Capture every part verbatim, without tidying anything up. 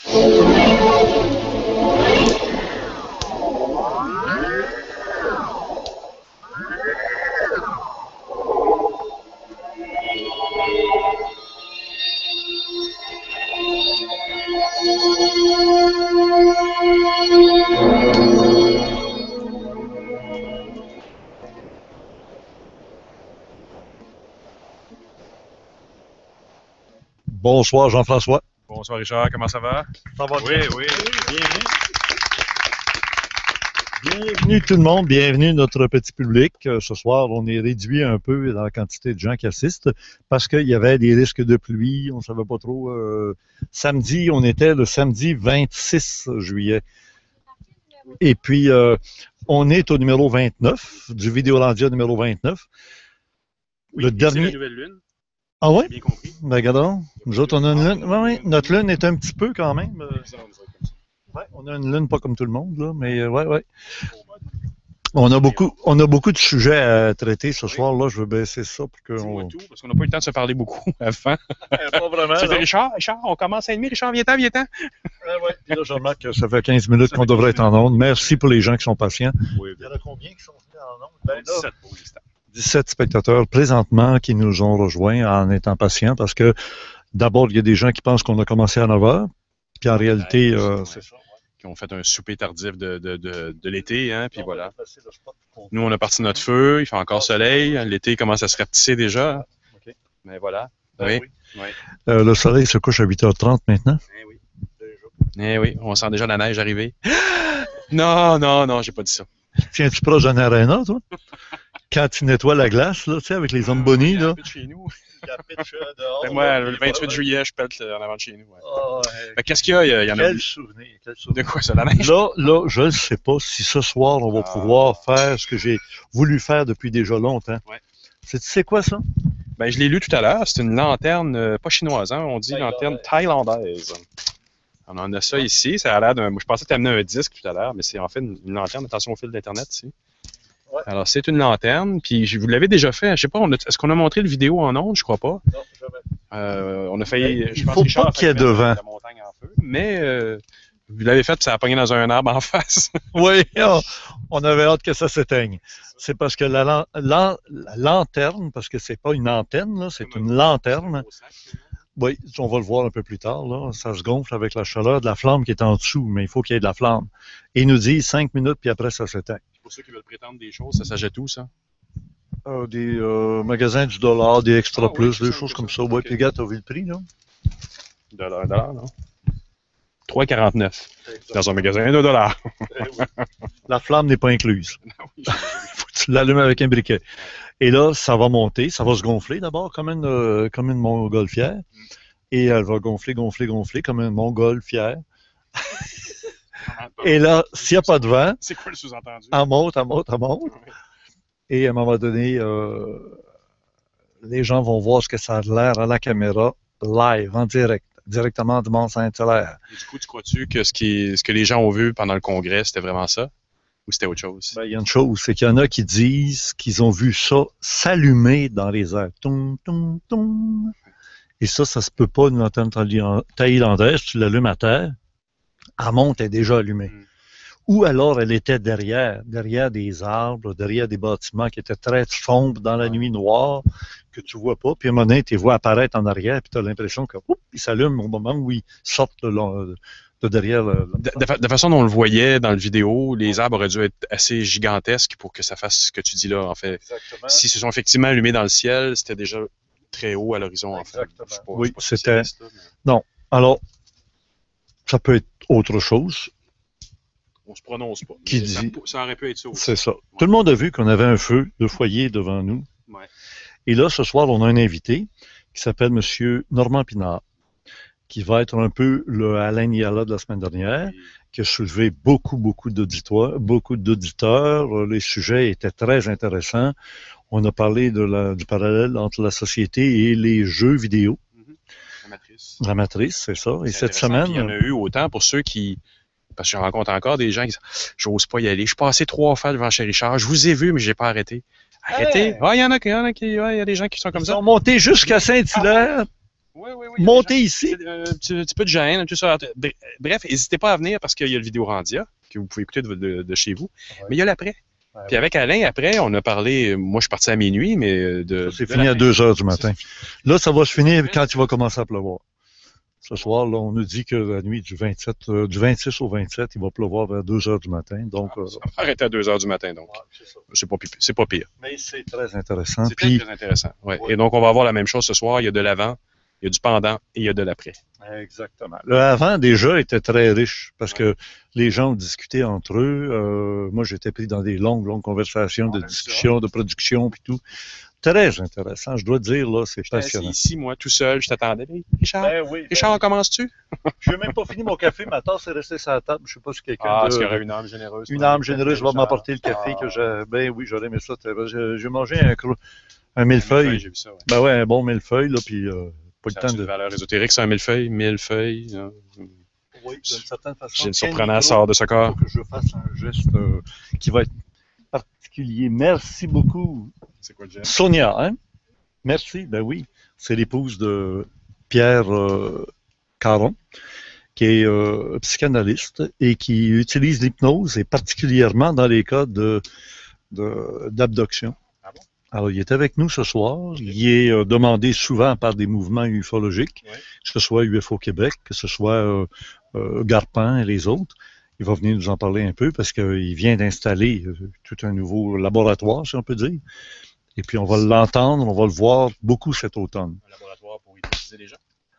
Bonsoir Jean-François. Bonsoir Richard, comment ça va? Ça va oui, bien? Oui, oui. Bienvenue. Bienvenue tout le monde, bienvenue notre petit public. Ce soir, on est réduit un peu dans la quantité de gens qui assistent parce qu'il y avait des risques de pluie, on ne savait pas trop. Euh, samedi, on était le samedi vingt-six juillet. Et puis, euh, on est au numéro vingt-neuf, du Vidéolandia numéro vingt-neuf. Oui, le dernier... c'est la nouvelle lune. Ah oui? Bien compris. Ben, regardons. Nous autres, on a une lune. Oui, oui, notre lune est un petit peu quand même. Euh... Ouais, on a une lune pas comme tout le monde, là, mais euh, ouais, ouais. On a beaucoup, on a beaucoup de sujets à traiter ce soir, là. Je veux baisser ça pour que. Dis-moi on... tout, parce qu'on n'a pas eu le temps de se parler beaucoup avant. Pas vraiment. Ça fait Richard, Richard, on commence à demi. Richard, viens-ten, viens-ten. Ah ouais. Puis là, je remarque que ça fait quinze minutes qu'on devrait être en onde. Merci pour les gens qui sont patients. Oui, il y en a combien qui sont venus en onde? Ben, là, dix-sept pour l'instant. dix-sept spectateurs présentement qui nous ont rejoints en étant patients parce que d'abord, il y a des gens qui pensent qu'on a commencé à neuf heures, puis en réalité, euh, c'est ça. Qui ont fait un souper tardif de, de, de, de l'été, hein, puis voilà. Nous, on a parti notre feu, il fait encore soleil, l'été commence à se rapetisser déjà. Okay. Mais voilà. Ben, oui. oui. Euh, le soleil se couche à huit heures trente maintenant. Eh oui. Eh oui, on sent déjà la neige arriver. Non, non, non, j'ai pas dit ça. Tiens-tu proche d'un aréna, toi? Quand tu nettoies la glace, là, tu sais, avec les zombonis, là. Chez nous. Il y a pitch dehors. Ben moi, le vingt-huit juillet, je pète en avant de chez nous. Ouais. Oh, ouais. Ben, qu'est-ce qu'il y a? Il y en a quel souvenir, quel souvenir. De quoi ça, la neige? Là, là, je ne sais pas si ce soir, on va ah. pouvoir faire ce que j'ai voulu faire depuis déjà longtemps. Ouais. Tu sais quoi, ça? Ben, je l'ai lu tout à l'heure. C'est une lanterne, euh, pas chinoise, hein, on dit thaïlandaise. Lanterne thaïlandaise. On en a ça ici. Ça a l'air d'un. Je pensais que tu amené un disque tout à l'heure, mais c'est en fait une, une lanterne. Attention au fil d'Internet ici. Ouais. Alors, c'est une lanterne, puis vous l'avez déjà fait. Je sais pas, est-ce qu'on a montré le vidéo en ondes? Je crois pas. Non, jamais. Euh, on a failli. Il je pense faut Richard pas qu'il y ait devant. La montagne en feu, mais euh, vous l'avez fait, puis ça a pogné dans un arbre en face. Oui, on, on avait hâte que ça s'éteigne. C'est parce que la, la, la, la lanterne, parce que c'est pas une antenne, là, c'est une lanterne. Oui, on va le voir un peu plus tard. Là. Ça se gonfle avec la chaleur de la flamme qui est en dessous, mais il faut qu'il y ait de la flamme. Et ils nous disent cinq minutes, puis après, ça s'éteint. Pour ceux qui veulent prétendre des choses, ça s'achète où, ça? Euh, des euh, magasins du dollar, des extra ah, plus, oui, des choses comme ça. Oui, okay. Puis regarde, t'as vu le prix, là? Dollar, dollar, non? trois quarante-neuf dans un magasin de dollars. Eh oui. La flamme n'est pas incluse. Il faut que tu l'allumes avec un briquet. Et là, ça va monter, ça va se gonfler d'abord comme une, euh, comme une montgolfière. Mm. Et elle va gonfler, gonfler, gonfler comme une montgolfière. Et là, s'il n'y a pas de vent, c'est quoi le sous-entendu? Elle monte, elle monte, elle monte. Oui. Et à un moment donné, euh, les gens vont voir ce que ça a l'air à la caméra, live, en direct, directement du Mont-Saint-Hilaire. Et du coup, tu crois-tu que ce, qui, ce que les gens ont vu pendant le congrès, c'était vraiment ça? Ou c'était autre chose? Ben, il y a une chose, c'est qu'il y en a qui disent qu'ils ont vu ça s'allumer dans les airs. Toum, toum, toum. Et ça, ça se peut pas une lanterne thaïlandaise. Tu l'allumes à terre, elle monte, elle est déjà allumée. Mm. Ou alors, elle était derrière, derrière des arbres, derrière des bâtiments qui étaient très sombres dans la nuit noire, que tu vois pas. Puis à un moment donné, tu les vois apparaître en arrière, puis tu as l'impression qu'ils s'allument au moment où ils sortent le, de derrière. Le, le... De, de, de façon dont on le voyait dans le vidéo, les arbres auraient dû être assez gigantesques pour que ça fasse ce que tu dis là, en fait. Exactement. S'ils se sont effectivement allumés dans le ciel, c'était déjà très haut à l'horizon, en fait. Exactement. Je sais pas, oui, je c'était... Mais... Non. Alors, ça peut être autre chose. On se prononce pas. Qui ça, dit... ça aurait pu être ça aussi. C'est ça. Ouais. Tout le monde a vu qu'on avait un feu de foyer devant nous. Ouais. Et là, ce soir, on a un invité qui s'appelle M. Normand Pinard, qui va être un peu le Alain Niala de la semaine dernière, oui. qui a soulevé beaucoup, beaucoup d'auditoires, beaucoup d'auditeurs. Les sujets étaient très intéressants. On a parlé de la, du parallèle entre la société et les jeux vidéo. Mm-hmm. La matrice. La matrice, c'est ça. Et cette semaine... Puis il y en a eu autant pour ceux qui... Parce que je rencontre encore des gens qui disent « J'ose pas y aller. Je suis passé trois fois devant chez Richard. Je vous ai vu, mais j'ai pas arrêté. » Arrêtez. Il hey. ah, y en a, y en a qui... Il ouais, y a des gens qui sont comme Ils ça. Ils sont montés jusqu'à Saint-Hilaire. Oui, oui, oui. Montez ici. Un petit, un petit peu de gêne, tout ça. Bref, n'hésitez pas à venir parce qu'il y a le Vidéorandia que vous pouvez écouter de, de, de chez vous. Ouais. Mais il y a l'après. Ouais, Puis avec Alain, après, on a parlé, moi je suis parti à minuit, mais de. Ça, c'est fini à deux heures du matin. Là, ça va se finir quand il va commencer à pleuvoir. Ce soir, là, on nous dit que la nuit du vingt-sept, euh, du vingt-six au vingt-sept, il va pleuvoir vers deux heures du matin. Donc, ah, ça va arrêter à deux heures du matin, donc. Ouais, c'est pas, c'est pas pire. Mais c'est très intéressant. C'est Puis... très intéressant, ouais. Ouais. Et donc, on va avoir la même chose ce soir. Il y a de l'avant, il y a du pendant et il y a de l'après. Exactement. Le avant, déjà, était très riche parce ouais. que les gens ont discuté entre eux. Euh, moi, j'étais pris dans des longues, longues conversations de discussion, de production, puis tout. Très intéressant, je dois dire, là, c'est passionnant. Ici, moi, tout seul, je t'attendais. Richard, ben oui, ben Richard, on commence-tu? Je n'ai même pas fini mon café, ma tasse est restée sur la table. Je ne sais pas si quelqu'un. Ah, de... est-ce qu'il y aurait une âme généreuse? Une âme généreuse va m'apporter le café ah. que j'ai. Ben oui, j'aurais aimé ça. J'ai mangé un, un millefeuille. J'ai vu ça, ouais. Ben ouais, un bon millefeuille, là, puis euh, pas ça le temps de. Une valeur ésotérique, c'est un millefeuille, millefeuille. Hein. Oui, d'une certaine façon. J'ai une surprenante sort de ce corps. Il faut que je fasse un geste euh, qui va être particulier. Merci beaucoup. C'est quoi le geste? Sonia, hein? Merci, ben oui. C'est l'épouse de Pierre euh, Caron, qui est euh, psychanalyste et qui utilise l'hypnose, et particulièrement dans les cas de, de, d'abduction. Ah bon? Alors, il est avec nous ce soir. Okay. Il est euh, demandé souvent par des mouvements ufologiques, ouais. que ce soit U F O Québec, que ce soit euh, euh, Garpin et les autres. Il va venir nous en parler un peu parce qu'il vient d'installer euh, tout un nouveau laboratoire, si on peut dire. Et puis, on va l'entendre, on va le voir beaucoup cet automne. Un laboratoire pour hypnotiser les gens?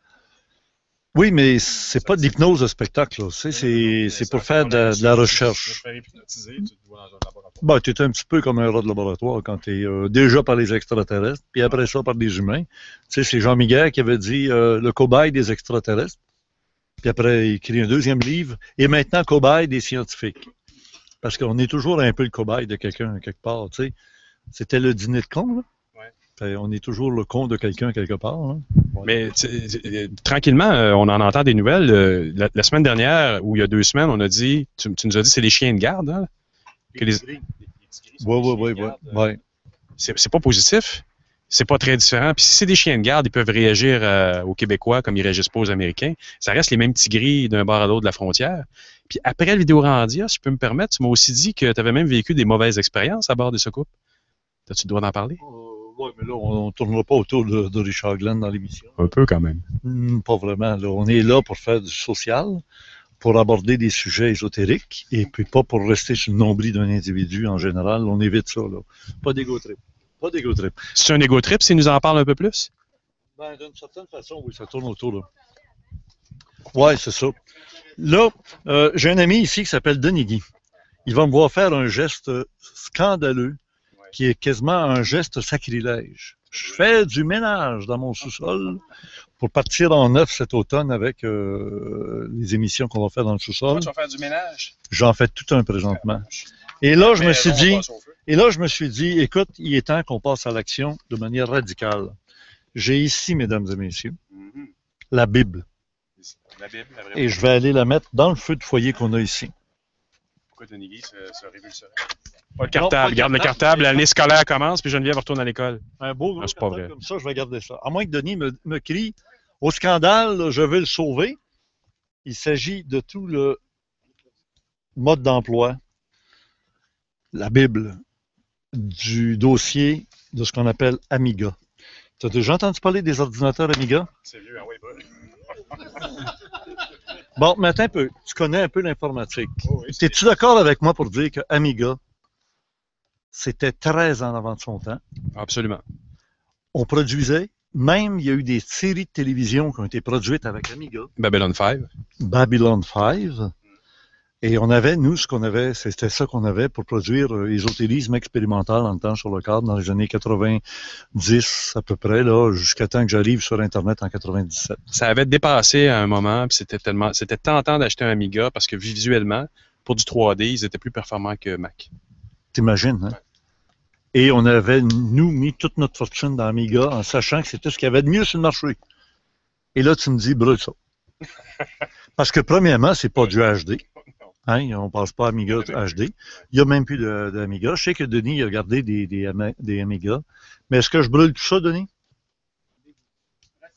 Oui, mais c'est pas de l'hypnose de spectacle, là. C'est, c'est, c'est pour faire de, de la recherche. Tu te faire hypnotiser, tu te vois dans un laboratoire. Ben, tu es un petit peu comme un rat de laboratoire quand tu es euh, déjà par les extraterrestres, puis après ça par des humains. Tu sais, c'est Jean Miguel qui avait dit euh, le cobaye des extraterrestres. Puis après, il écrit un deuxième livre. Et maintenant, cobaye des scientifiques. Parce qu'on est toujours un peu le cobaye de quelqu'un, quelque part, tu sais. C'était le dîner de con, là. Ouais. On est toujours le con de quelqu'un quelque part. Hein. Mais tranquillement, euh, on en entend des nouvelles. Euh, la, la semaine dernière, ou il y a deux semaines, on a dit, tu, tu nous as dit, c'est les chiens de garde. Hein, que les... Oui, oui, oui, oui. C'est pas positif. C'est pas très différent. Puis si c'est des chiens de garde, ils peuvent réagir euh, aux Québécois comme ils réagissent pas aux Américains. Ça reste les mêmes petits grilles d'un bord à l'autre de la frontière. Puis après le Vidéorandia, si je peux me permettre, tu m'as aussi dit que tu avais même vécu des mauvaises expériences à bord de ce couple. As-tu le droit d'en parler? Euh, oui, mais là, on ne tournera pas autour de, de Richard Glenn dans l'émission. Un peu quand même. Mmh, pas vraiment. Là. On est là pour faire du social, pour aborder des sujets ésotériques, et puis pas pour rester sur le nombril d'un individu en général. On évite ça. Là. Pas d'égo trip. Pas d'égo trip. C'est un égo trip s'il nous en parle un peu plus? Ben, d'une certaine façon, oui, ça tourne autour. Là. Oui, c'est ça. Là, euh, j'ai un ami ici qui s'appelle Denis Guy. Il va me voir faire un geste scandaleux, qui est quasiment un geste sacrilège. Je fais du ménage dans mon sous-sol pour partir en neuf cet automne avec euh, les émissions qu'on va faire dans le sous-sol. Tu vas faire du ménage? J'en fais tout un présentement. Et là, je me suis dit, et là, je me suis dit, écoute, il est temps qu'on passe à l'action de manière radicale. J'ai ici, mesdames et messieurs, mm-hmm. la Bible. La Bible, la vraie et je vais aller la mettre dans le feu de foyer qu'on a ici. Pourquoi Denis Guy se, se révulserait? Pas le cartable, non, garde le cartable, l'année scolaire commence, puis Geneviève retourne à l'école. Un beau gros pas vrai. Comme ça, je vais garder ça. À moins que Denis me, me crie, au scandale, là, je veux le sauver. Il s'agit de tout le mode d'emploi, la Bible, du dossier de ce qu'on appelle Amiga. Tu as déjà entendu parler des ordinateurs Amiga? C'est vieux, ah oui, bah. Bon, mais attends un peu. Tu connais un peu l'informatique. Oh oui, es-tu d'accord avec moi pour dire que Amiga, c'était très en avant de son temps? Absolument. On produisait, même il y a eu des séries de télévision qui ont été produites avec Amiga. Babylon cinq. Babylon cinq. Et on avait, nous, ce qu'on avait, c'était ça qu'on avait pour produire euh, ésotérisme expérimental en temps sur le câble dans les années quatre-vingt-dix à peu près, là, jusqu'à temps que j'arrive sur Internet en quatre-vingt-dix-sept. Ça avait dépassé à un moment, puis c'était tellement, c'était tentant d'acheter un Amiga parce que visuellement, pour du trois D, ils étaient plus performants que Mac. T'imagines, hein? Ouais. Et on avait, nous, mis toute notre fortune dans Amiga en sachant que c'était ce qu'il y avait de mieux sur le marché. Et là, tu me dis, brûle ça. Parce que, premièrement, c'est pas du H D. Hein, on ne passe pas à Amiga H D. Il n'y a même plus d'Amiga. De, je sais que Denis a gardé des, des, des Amiga. Mais est-ce que je brûle tout ça, Denis?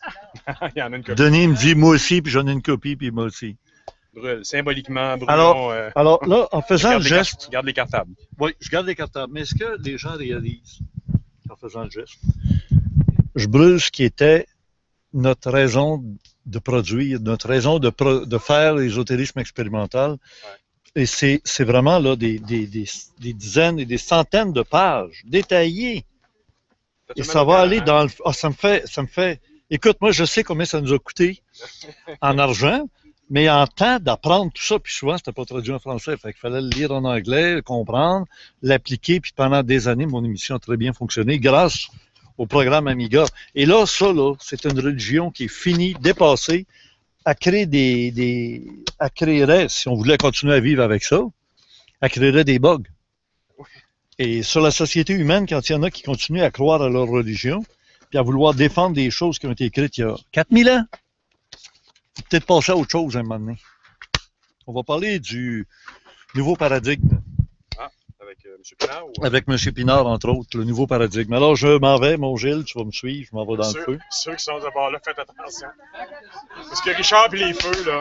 Il y en a une copie. Denis me dit, moi aussi, puis j'en ai une copie, puis moi aussi. Brûle, symboliquement, brûlons. Alors, euh, alors là, en faisant le garde les geste, car- garde les cartables. oui, je garde les cartables, mais est-ce que les gens réalisent, en faisant le geste, je brûle ce qui était notre raison de produire, notre raison de, pro- de faire l'ésotérisme expérimental. Ouais. Et c'est, c'est vraiment là des, des, des, des dizaines et des centaines de pages détaillées. Et ça va aller dans le... Ah, ça me fait, ça me fait... Écoute, moi, je sais combien ça nous a coûté en argent, mais en temps d'apprendre tout ça, puis souvent, c'était pas traduit en français, fait qu'il fallait le lire en anglais, le comprendre, l'appliquer, puis pendant des années, mon émission a très bien fonctionné grâce au programme Amiga. Et là, ça, là, c'est une religion qui est finie, dépassée, à créer des... des à créerait, si on voulait continuer à vivre avec ça, à créerait des bugs. Et sur la société humaine, quand il y en a qui continuent à croire à leur religion, puis à vouloir défendre des choses qui ont été écrites il y a quatre mille ans, peut-être passer à autre chose à un moment donné. On va parler du nouveau paradigme. Ah, avec euh, M. Pinard? Ou... Avec M. Pinard, entre autres, le nouveau paradigme. Alors, je m'en vais, mon Gilles, tu vas me suivre, je m'en vais dans ceux, le feu. Ceux qui sont d'abord là, faites attention. Parce que Richard et les feux, là.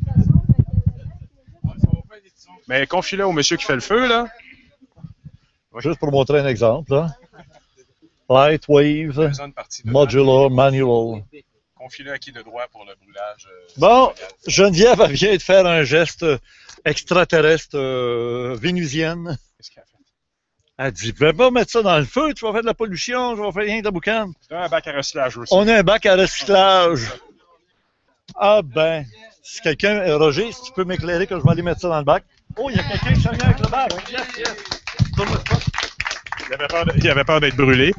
Mais confie-le au monsieur qui fait le feu, là. Oui. Juste pour montrer un exemple, là. Light Wave, Modular, Manual. Confie-le à qui de droit pour le brûlage. Euh, bon, Geneviève vient de faire un geste extraterrestre euh, vénusienne. Qu'est-ce qu'elle a fait? Elle dit, je vais pas mettre ça dans le feu, tu vas faire de la pollution, je vais faire rien de la boucane. C'est un bac à recyclage aussi. On a un bac à recyclage. Ah ben, si quelqu'un, Roger, si tu peux m'éclairer que je vais aller mettre ça dans le bac. Oh, il y a quelqu'un qui vient avec le bac. Yes, yes. Il avait peur, de, il avait peur d'être brûlé.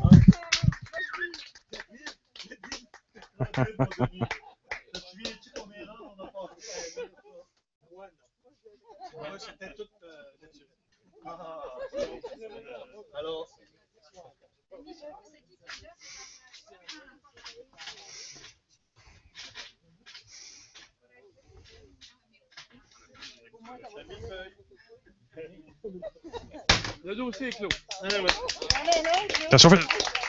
Alors, le dossier est clos. Attention, fais...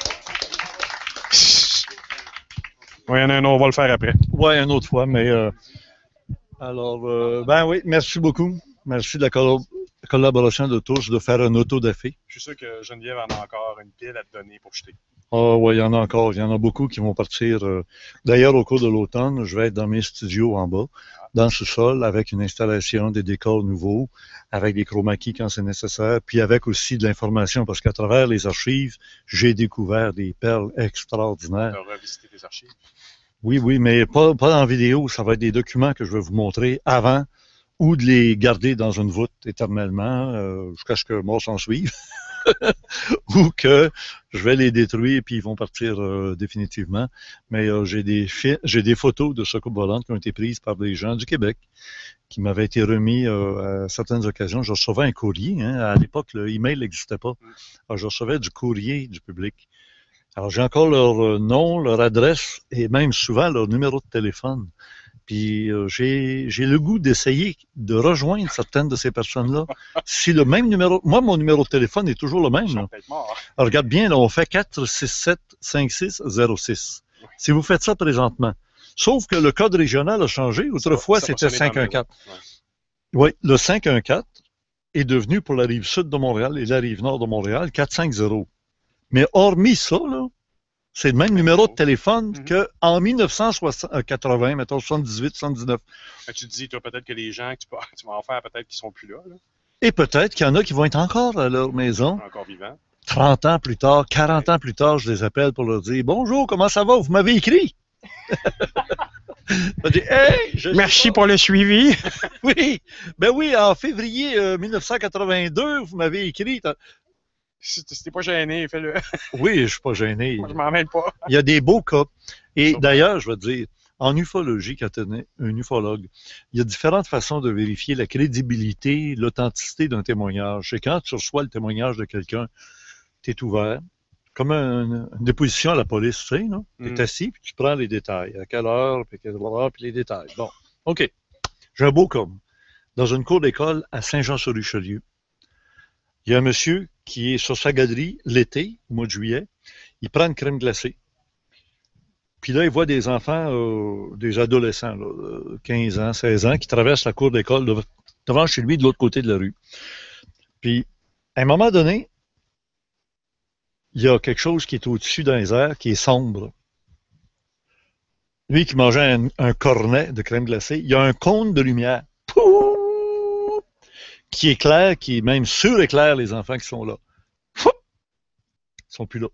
Oui, il y en a un autre, on va le faire après. Oui, une autre fois, mais... Euh, alors, euh, ben oui, merci beaucoup. Merci de la collab collaboration de tous, de faire un auto-défi. Je suis sûr que Geneviève en a encore une pile à te donner pour jeter. Ah oh, oui, il y en a encore. Il y en a beaucoup qui vont partir. Euh... D'ailleurs, au cours de l'automne, je vais être dans mes studios en bas, dans le sous-sol, avec une installation, des décors nouveaux, avec des chroma keys quand c'est nécessaire, puis avec aussi de l'information, parce qu'à travers les archives, j'ai découvert des perles extraordinaires. Tu as revisité des archives? Oui, oui, mais pas, pas en vidéo. Ça va être des documents que je vais vous montrer avant, ou de les garder dans une voûte éternellement, euh, jusqu'à ce que mort s'en suive, ou que je vais les détruire puis ils vont partir euh, définitivement. Mais euh, j'ai des j'ai des photos de soucoupes volantes qui ont été prises par des gens du Québec, qui m'avaient été remis euh, à certaines occasions. Je recevais un courrier. Hein, à l'époque, le email n'existait pas. Alors, je recevais du courrier du public. Alors, j'ai encore leur nom, leur adresse et même souvent leur numéro de téléphone. Puis euh, j'ai, j'ai le goût d'essayer de rejoindre certaines de ces personnes-là. Si le même numéro... Moi, mon numéro de téléphone est toujours le même. Là. Alors, regarde bien, là, on fait quatre six sept cinq six zéro six. Si vous faites ça présentement. Sauf que le code régional a changé. Autrefois, ça, ça c'était cinq un quatre. Ouais. Oui, le cinq un quatre est devenu pour la rive sud de Montréal et la rive nord de Montréal quatre cinq zéro. Mais hormis ça, là, c'est le même numéro de téléphone mm-hmm. qu'en mille neuf cent quatre-vingts, mettons soixante-dix-huit, soixante-dix-neuf. Tu te dis, toi, peut-être que les gens que tu, peux, tu vas en faire, peut-être qu'ils sont plus là, là. Et peut-être qu'il y en a qui vont être encore à leur maison. Encore vivants. trente ans plus tard, quarante ans plus tard, je les appelle pour leur dire « Bonjour, comment ça va? Vous m'avez écrit? » Je dis, hey, je merci pour le suivi. Oui, ben oui, en février euh, mille neuf cent quatre-vingt-deux, vous m'avez écrit... Si t'es pas gêné, fais-le. Oui, je suis pas gêné. Moi, je m'en mêle pas. Il y a des beaux cas. Et d'ailleurs, je veux dire, en ufologie, quand tu es un ufologue, il y a différentes façons de vérifier la crédibilité, l'authenticité d'un témoignage. Et quand tu reçois le témoignage de quelqu'un, tu es ouvert, comme une, une déposition à la police, tu sais, non? Tu es mm. assis, puis tu prends les détails. À quelle heure, puis quelle heure, puis les détails. Bon, OK. J'ai un beau cas. Dans une cour d'école à Saint-Jean-sur-Richelieu, il y a un monsieur qui est sur sa galerie l'été, au mois de juillet, il prend une crème glacée. Puis là, il voit des enfants, euh, des adolescents, là, euh, quinze ans, seize ans, qui traversent la cour d'école de- devant chez lui de l'autre côté de la rue. Puis, à un moment donné, il y a quelque chose qui est au-dessus dans les airs, qui est sombre. Lui qui mangeait un, un cornet de crème glacée, il y a un cône de lumière Pouh! Qui éclaire, qui même suréclaire les enfants qui sont là. Fouh! Ils sont plus là.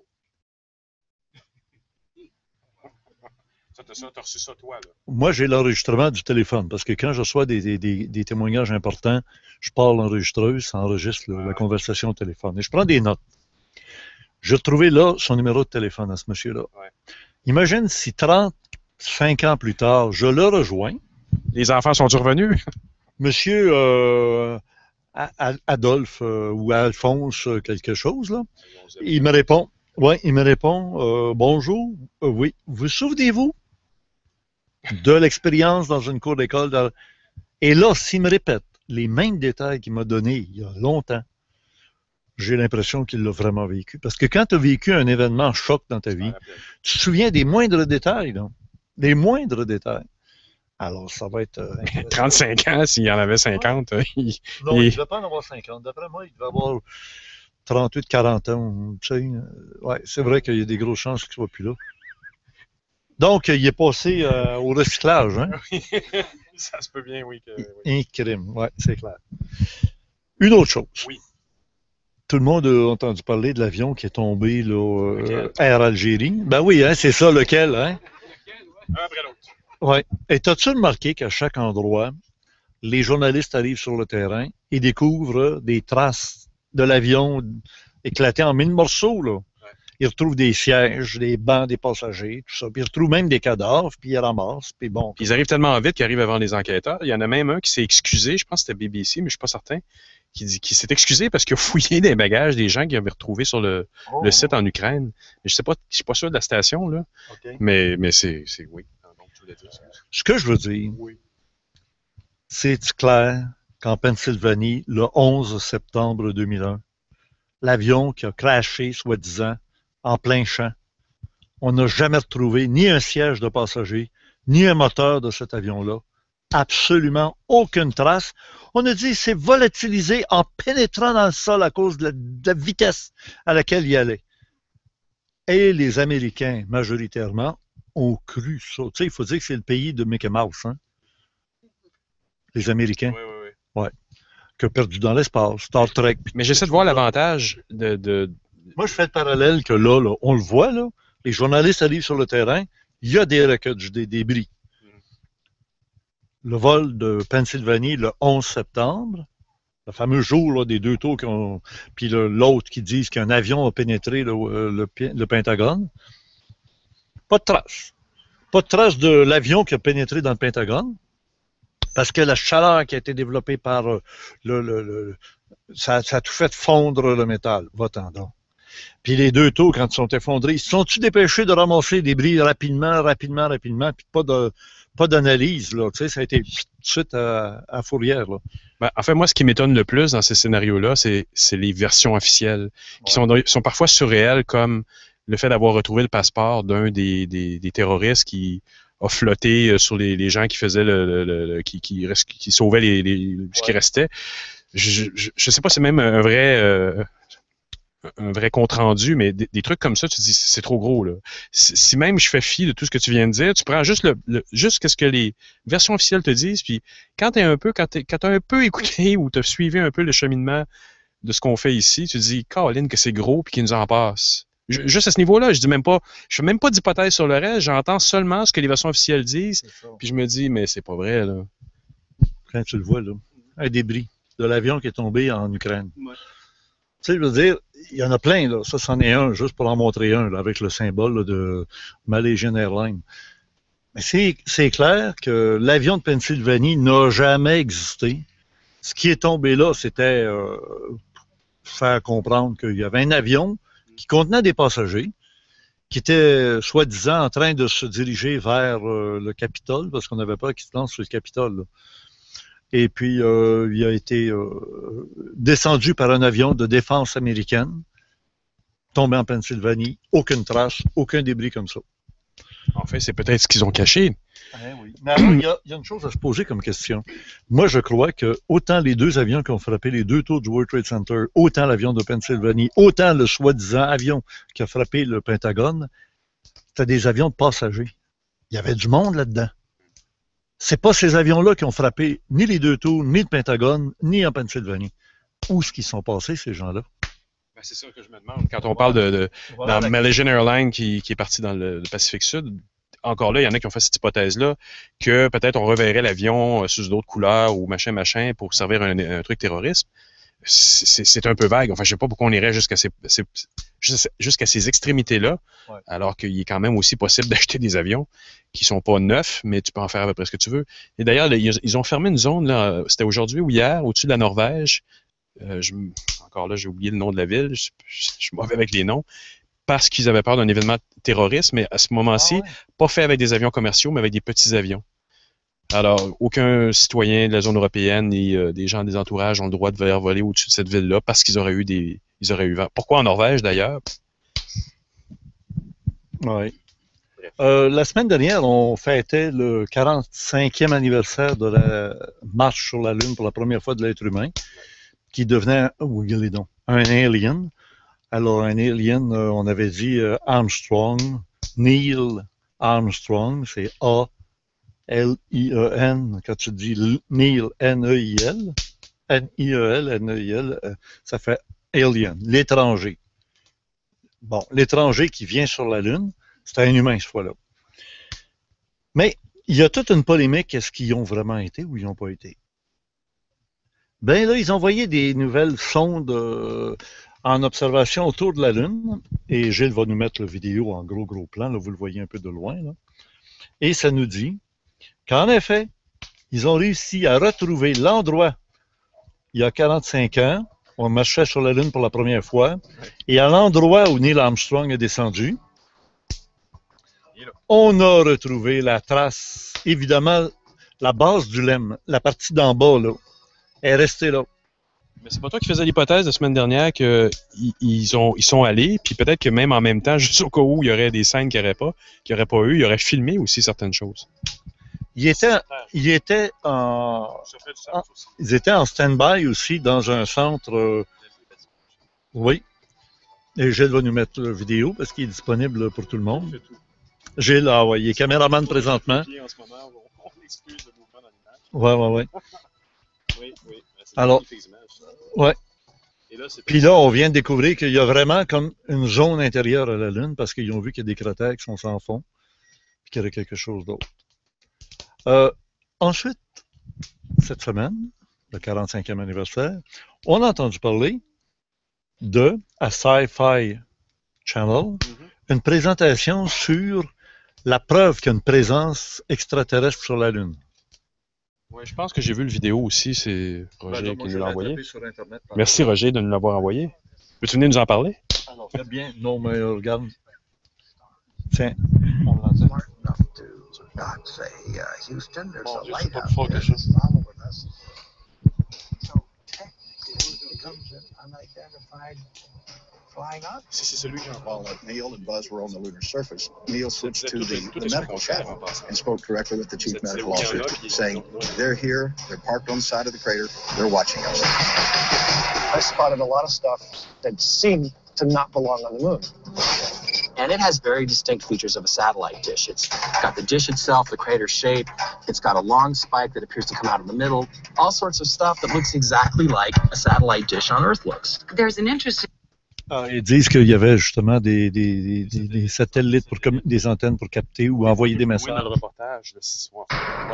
Ça, t'as ça, t'as reçu ça, toi, là. Moi, j'ai l'enregistrement du téléphone, parce que quand je reçois des, des, des, des témoignages importants, je parle l'enregistreuse, ça enregistre le- la conversation au téléphone. Et je prends des notes. J'ai retrouvé là son numéro de téléphone à ce monsieur-là. Ouais. Imagine si trente-cinq ans plus tard, je le rejoins. Les enfants sont-ils revenus? Monsieur euh, A- A- Adolphe euh, ou Alphonse euh, quelque chose, là. Il me répond, ouais, il me répond, euh, bonjour, euh, oui, vous souvenez-vous de l'expérience dans une cour d'école? de- Et là, s'il me répète les mêmes détails qu'il m'a donnés il y a longtemps, j'ai l'impression qu'il l'a vraiment vécu. Parce que quand tu as vécu un événement choc dans ta vie, tu te souviens des moindres détails, là. Des moindres détails. Alors, ça va être... euh, trente-cinq ans, s'il y en avait cinquante, euh, il- Non, il ne il- devait pas en avoir cinquante. D'après moi, il devait avoir trente-huit, quarante ans. Tu sais, euh, ouais, c'est vrai qu'il y a des grosses chances qu'il ne soit plus là. Donc, il est passé euh, au recyclage, hein? ça se peut bien, oui. Que, oui. Un crime, ouais, c'est clair. Une autre chose. Oui. Tout le monde a entendu parler de l'avion qui est tombé là, euh, Lequel? Air Algérie. Ben oui, hein, c'est ça, lequel, hein? Un après l'autre. Ouais. Et t'as-tu remarqué qu'à chaque endroit, les journalistes arrivent sur le terrain et découvrent des traces de l'avion éclaté en mille morceaux, là. Ils retrouvent des sièges, des bancs des passagers, tout ça. Puis ils retrouvent même des cadavres, puis ils ramassent, puis bon. Puis ils arrivent tellement vite qu'ils arrivent avant les enquêteurs. Il y en a même un qui s'est excusé, je pense que c'était B B C, mais je suis pas certain, qui, dit, qui s'est excusé parce qu'il a fouillé des bagages des gens qu'il avait retrouvés sur le, Oh, le site en Ukraine. Mais je sais pas, je suis pas sûr de la station, là. OK. Mais, mais c'est, c'est, oui. Donc, je voulais dire ça. Ce que je veux dire, Oui. c'est clair qu'en Pennsylvanie, le onze septembre deux mille un, l'avion qui a crashé, soi-disant, en plein champ, on n'a jamais retrouvé ni un siège de passager, ni un moteur de cet avion-là. Absolument aucune trace. On a dit c'est volatilisé en pénétrant dans le sol à cause de la, de la vitesse à laquelle il allait. Et les Américains, majoritairement, ont cru ça. Tu sais, il faut dire que c'est le pays de Mickey Mouse, hein? Les Américains, Oui, oui, oui. qui ont perdu dans l'espace, Star Trek. puis Mais tout j'essaie ça. de voir l'avantage de, de, Moi, je fais le parallèle que là, là, on le voit, là, les journalistes arrivent sur le terrain, il y a des recueils, des débris. Le vol de Pennsylvanie le onze septembre, le fameux jour là, des deux tours, qui ont, puis le- l'autre qui dit qu'un avion a pénétré le, euh, le, pi- le Pentagone. Pas de trace. Pas de trace de l'avion qui a pénétré dans le Pentagone, parce que la chaleur qui a été développée par euh, le... le, le ça, ça a tout fait fondre le métal. Va-t'en donc. Puis les deux taux, quand ils sont effondrés, ils se sont-tu dépêchés de ramasser les débris rapidement, rapidement, rapidement, puis pas de pas d'analyse, là. Tu sais, ça a été tout de suite à, à fourrière, là. Ben, en fait, moi, ce qui m'étonne le plus dans ces scénarios-là, c'est, c'est les versions officielles, qui sont, sont parfois surréelles, comme le fait d'avoir retrouvé le passeport d'un des, des, des terroristes qui a flotté sur les, les gens qui faisaient le, le, le, le- qui, qui, rest- qui sauvaient les, les, ce qui Ouais. restait. Je, je, je sais pas, c'est même un vrai, euh, un vrai compte rendu, mais des, des trucs comme ça, tu te dis, c'est trop gros, là. Si, si même je fais fi de tout ce que tu viens de dire, tu prends juste le, le juste ce que les versions officielles te disent, puis quand t'es un peu, quand t'es, quand t'as un peu écouté ou t'as suivi un peu le cheminement de ce qu'on fait ici, tu te dis, Caroline, que c'est gros puis qu'il nous en passe. Je- juste à ce niveau-là, je dis même pas, je fais même pas d'hypothèse sur le reste, j'entends seulement ce que les versions officielles disent, puis je me dis, mais c'est pas vrai, là. Quand tu le vois, là. Un débris de l'avion qui est tombé en Ukraine. Ouais. Tu sais, je veux dire, il y en a plein, là. Ça, c'en est un, juste pour en montrer un, là, avec le symbole là, de Malaysian Airlines. Mais c'est, c'est clair que l'avion de Pennsylvanie n'a jamais existé. Ce qui est tombé là, c'était euh, faire comprendre qu'il y avait un avion qui contenait des passagers, qui était soi-disant en train de se diriger vers euh, le Capitole, parce qu'on n'avait pas qui se lance sur le Capitole, là. Et puis, euh, il a été euh, descendu par un avion de défense américaine, tombé en Pennsylvanie, aucune trace, aucun débris comme ça. En fait, c'est peut-être ce qu'ils ont caché. Eh oui. Mais alors, il y, a, il y a une chose à se poser comme question. Moi, je crois que autant les deux avions qui ont frappé les deux tours du World Trade Center, autant l'avion de Pennsylvanie, autant le soi-disant avion qui a frappé le Pentagone, c'était des avions de passagers. Il y avait du monde là-dedans. C'est pas ces avions-là qui ont frappé ni les deux tours, ni le Pentagone, ni en Pennsylvanie. Où est-ce qu'ils sont passés, ces gens-là? Ben, c'est ça que je me demande. Quand on parle de, de Voilà, dans la... Malaysian Airlines qui, qui est parti dans le, le Pacifique Sud, encore là, il y en a qui ont fait cette hypothèse-là, que peut-être on reverrait l'avion sous d'autres couleurs ou machin, machin, pour servir un, un truc terrorisme. C'est, c'est un peu vague. Enfin, je sais pas pourquoi on irait jusqu'à ces, ces, jusqu'à ces extrémités-là, ouais. Alors qu'il est quand même aussi possible d'acheter des avions qui sont pas neufs, mais tu peux en faire à peu près ce que tu veux. Et d'ailleurs, ils ont fermé une zone, là, c'était aujourd'hui ou hier, au-dessus de la Norvège. Euh, je, encore là, j'ai oublié le nom de la ville. Je, je, je suis mauvais avec les noms. Parce qu'ils avaient peur d'un événement terroriste, mais à ce moment-ci, ah ouais. Pas fait avec des avions commerciaux, mais avec des petits avions. Alors, aucun citoyen de la zone européenne et euh, des gens des entourages ont le droit de venir voler au-dessus de cette ville-là parce qu'ils auraient eu des, ils auraient eu vent. Pourquoi en Norvège, d'ailleurs? Oui. Euh, la semaine dernière, on fêtait le quarante-cinquième anniversaire de la marche sur la Lune pour la première fois de l'être humain, qui devenait, oh, regardez donc, un alien. Alors, un alien, euh, on avait dit euh, Armstrong, Neil Armstrong, c'est A L I E N, quand tu dis Neil, N E I L, N I E L, N E I L, euh, ça fait alien, l'étranger. Bon, l'étranger qui vient sur la Lune, c'est un humain, cette fois-là. Mais il y a toute une polémique, est-ce qu'ils ont vraiment été ou ils n'ont pas été? Ben là, ils ont envoyé des nouvelles sondes euh, en observation autour de la Lune, et Gilles va nous mettre la vidéo en gros, gros plan, là, vous le voyez un peu de loin, là. Et ça nous dit qu'en effet, ils ont réussi à retrouver l'endroit, il y a quarante-cinq ans, on marchait sur la Lune pour la première fois, et à l'endroit où Neil Armstrong est descendu, on a retrouvé la trace, évidemment, la base du L E M, la partie d'en bas, là, est restée là. Mais c'est pas toi qui faisais l'hypothèse la semaine dernière qu'ils ils ont, ils sont allés, puis peut-être que même en même temps, juste au cas où il y aurait des scènes qu'il n'y aurait pas, qu'il n'y aurait pas eu, ils auraient filmé aussi certaines choses. Ils étaient, ils étaient en, en, ils étaient en stand-by aussi dans un centre. Euh, oui. Et Gilles va nous mettre la vidéo parce qu'il est disponible pour tout le monde. Gilles, ah ouais, il est caméraman présentement. Ouais, ouais, ouais. Oui, oui. Alors, ouais. Puis là, on vient de découvrir qu'il y a vraiment comme une zone intérieure à la Lune parce qu'ils ont vu qu'il y a des cratères qui sont sans fond et qu'il y a quelque chose d'autre. Euh, ensuite, cette semaine, le quarante-cinquième anniversaire, on a entendu parler de, à Sci-Fi Channel, mm-hmm. une présentation sur la preuve qu'il y a une présence extraterrestre sur la Lune. Oui, je pense que j'ai vu le vidéo aussi, c'est Roger ben, qui nous l'a envoyé. Internet, Merci Roger de nous l'avoir envoyé. Peux-tu venir nous en parler? Alors, très bien. Non, mais euh, regarde. Tiens. On l'entend. Not say uh, Houston, there's a lighthouse following us. So technically, it comes an unidentified flying object. C'est celui qui en parle. While Neil and Buzz were on the lunar surface, Neil switched to the, the medical channel and spoke directly with the chief medical officer, saying, "They're here. They're parked on the side of the crater. They're watching us." I spotted a lot of stuff that seemed to not belong on the moon. And it has very distinct features of a satellite dish. It's got the dish itself, the crater shape. It's got a long spike that appears to come out of the middle. All sorts of stuff that looks exactly like a satellite dish on Earth looks. There's an interesting... Ah, ils disent qu'il y avait justement des, des, des, des satellites, pour des antennes pour capter ou envoyer des messages. Oui, dans le reportage de ce soir.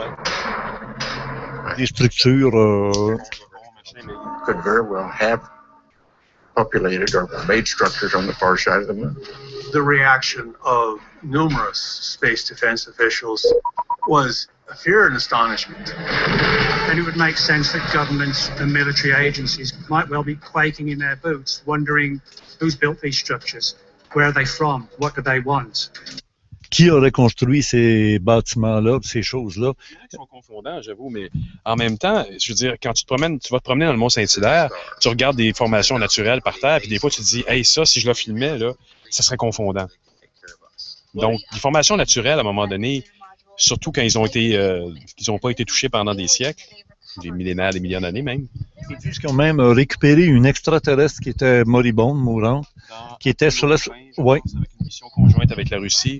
Ouais. Des structures... Euh... Could very well have populated or made structures on the far side of the moon. The reaction of numerous space defense officials was fear and astonishment. And it would make sense that governments and military agencies might well be quaking in their boots, wondering who's built these structures, where are they from, what do they want. Qui aurait construit ces bâtiments-là, ces choses-là? Ils sont confondants, j'avoue, mais en même temps, je veux dire, quand tu te promènes, tu vas te promener dans le Mont-Saint-Hilaire, tu regardes des formations naturelles par terre, puis des fois tu te dis, hey, ça, si je le filmais, là, ça serait confondant. Donc, les formations naturelles, à un moment donné, surtout quand ils ont été, euh, ils n'ont pas été touchés pendant des siècles, des millénaires, des millions d'années même. Ils disent qu'ils ont même récupéré une extraterrestre qui était moribonde, mourante, Dans qui était sur la... Oui. Avec une mission conjointe avec la Russie.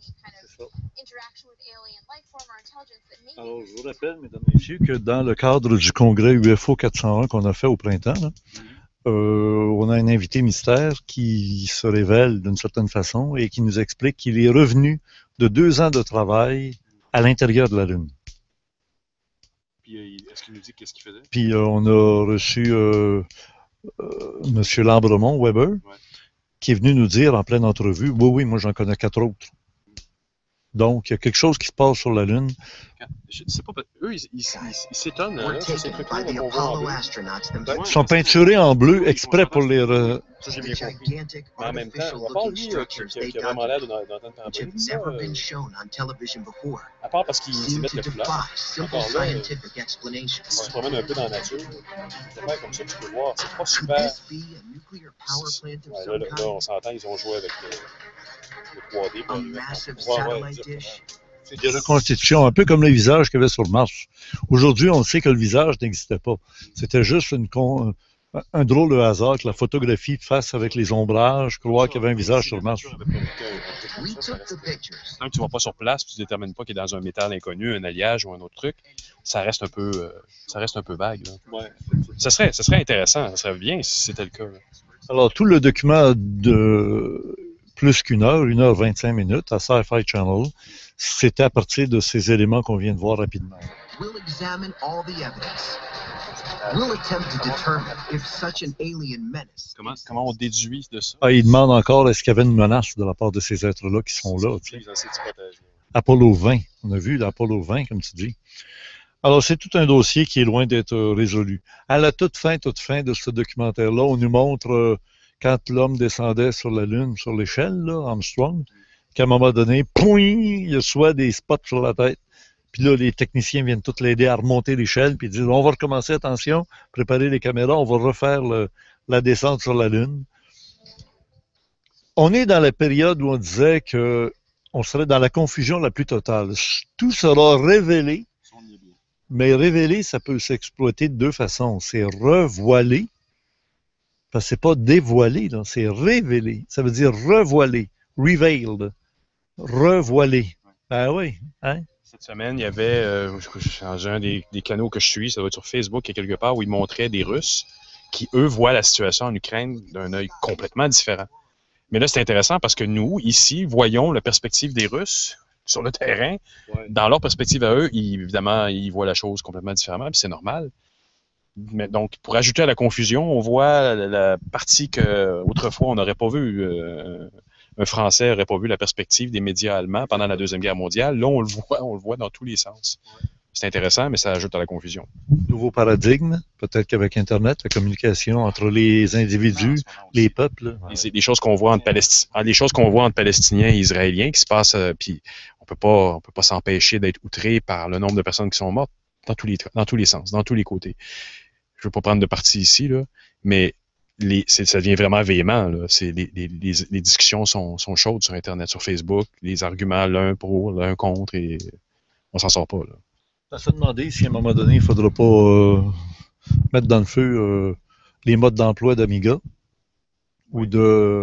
Alors, je vous rappelle, mesdames et messieurs, que dans le cadre du congrès U F O quatre cent un qu'on a fait au printemps, là, euh, on a un invité mystère qui se révèle d'une certaine façon et qui nous explique qu'il est revenu de deux ans de travail à l'intérieur de la Lune. Puis, est-ce qu'il nous dit qu'est-ce qu'il faisait? Puis, euh, on a reçu euh, euh, M. Lambremont, Weber, ouais. qui est venu nous dire en pleine entrevue, oui, oui, moi j'en connais quatre autres. Donc, il y a quelque chose qui se passe sur la Lune. Je sais pas, eux, ils, ils, ils, ils s'étonnent hein, sur ces trucs-là qu'on voit en bleu. Ils sont peinturés en bleu exprès pour les... Re... Ça, j'ai bien compris. Mais en même temps, à part lui, euh, qui, qui, qui a vraiment l'air d'entendre parler de ça, euh, à part parce qu'ils mettent le couleur, encore là, euh, si tu te promènes un peu dans la nature, des affaires comme ça, tu peux voir, c'est pas super... Ouais, là, là, là, on s'entend, ils ont joué avec le, le trois D pour lui mettre. C'est des reconstitutions, un peu comme le visage qu'il y avait sur Mars. Aujourd'hui, on sait que le visage n'existait pas. C'était juste une con... un drôle de hasard que la photographie fasse avec les ombrages, croire qu'il y avait un visage sur Mars. Tant que tu ne vas pas sur place, tu ne détermines pas qu'il est dans un métal inconnu, un alliage ou un autre truc, ça reste un peu, euh, ça reste un peu vague. Là. Ouais. Ça serait, ça serait intéressant, ça serait bien si c'était le cas. Là. Alors, tout le document de plus qu'une heure, une heure vingt-cinq minutes à Sci-Fi Channel, c'était à partir de ces éléments qu'on vient de voir rapidement. We'll examine all the evidence. We'll attempt to determine if such an alien menace. Comment, comment on déduit de ça? Ah, il demande encore est-ce qu'il y avait une menace de la part de ces êtres-là qui sont là. Tu sais. Apollo vingt, on a vu l'Apollo vingt, comme tu dis. Alors, c'est tout un dossier qui est loin d'être résolu. À la toute fin, toute fin de ce documentaire-là, on nous montre euh, quand l'homme descendait sur la Lune, sur l'échelle, là, Armstrong, qu'à un moment donné, pouin, il reçoit des spots sur la tête. Puis là, les techniciens viennent tous l'aider à remonter l'échelle, puis ils disent, on va recommencer, attention, préparer les caméras, on va refaire le, la descente sur la Lune. On est dans la période où on disait que on serait dans la confusion la plus totale. Tout sera révélé, mais révélé, ça peut s'exploiter de deux façons. C'est revoilé, parce que c'est pas dévoilé, là, c'est révélé. Ça veut dire revoilé, revealed, revoilé. Ah oui, hein? Cette semaine, il y avait, euh, dans un des, des canaux que je suis, ça doit être sur Facebook, il y a quelque part, où ils montraient des Russes qui, eux, voient la situation en Ukraine d'un œil complètement différent. Mais là, c'est intéressant parce que nous, ici, voyons la perspective des Russes sur le terrain. Ouais. Dans leur perspective à eux, ils, évidemment, ils voient la chose complètement différemment, puis c'est normal. Mais donc, pour ajouter à la confusion, on voit la, la partie qu'autrefois, on n'aurait pas vue. Euh, un Français n'aurait pas vu la perspective des médias allemands pendant la Deuxième Guerre mondiale. Là, on le voit, on le voit dans tous les sens. C'est intéressant, mais ça ajoute à la confusion. Nouveau paradigme, peut-être qu'avec Internet, la communication entre les individus, les peuples. Les, les choses qu'on voit entre Palesti- les choses qu'on voit entre Palestiniens et Israéliens qui se passent, euh, puis on peut pas, on peut pas s'empêcher d'être outré par le nombre de personnes qui sont mortes dans tous les, dans tous les sens, dans tous les côtés. Je veux pas prendre de parti ici, là, mais Les, c'est, ça devient vraiment véhément. Là. C'est, les, les, les discussions sont, sont chaudes sur Internet, sur Facebook, les arguments l'un pour, l'un contre, et on s'en sort pas. Là. Ça se demandé si à un moment donné, il ne faudra pas euh, mettre dans le feu euh, les modes d'emploi d'Amiga ou de...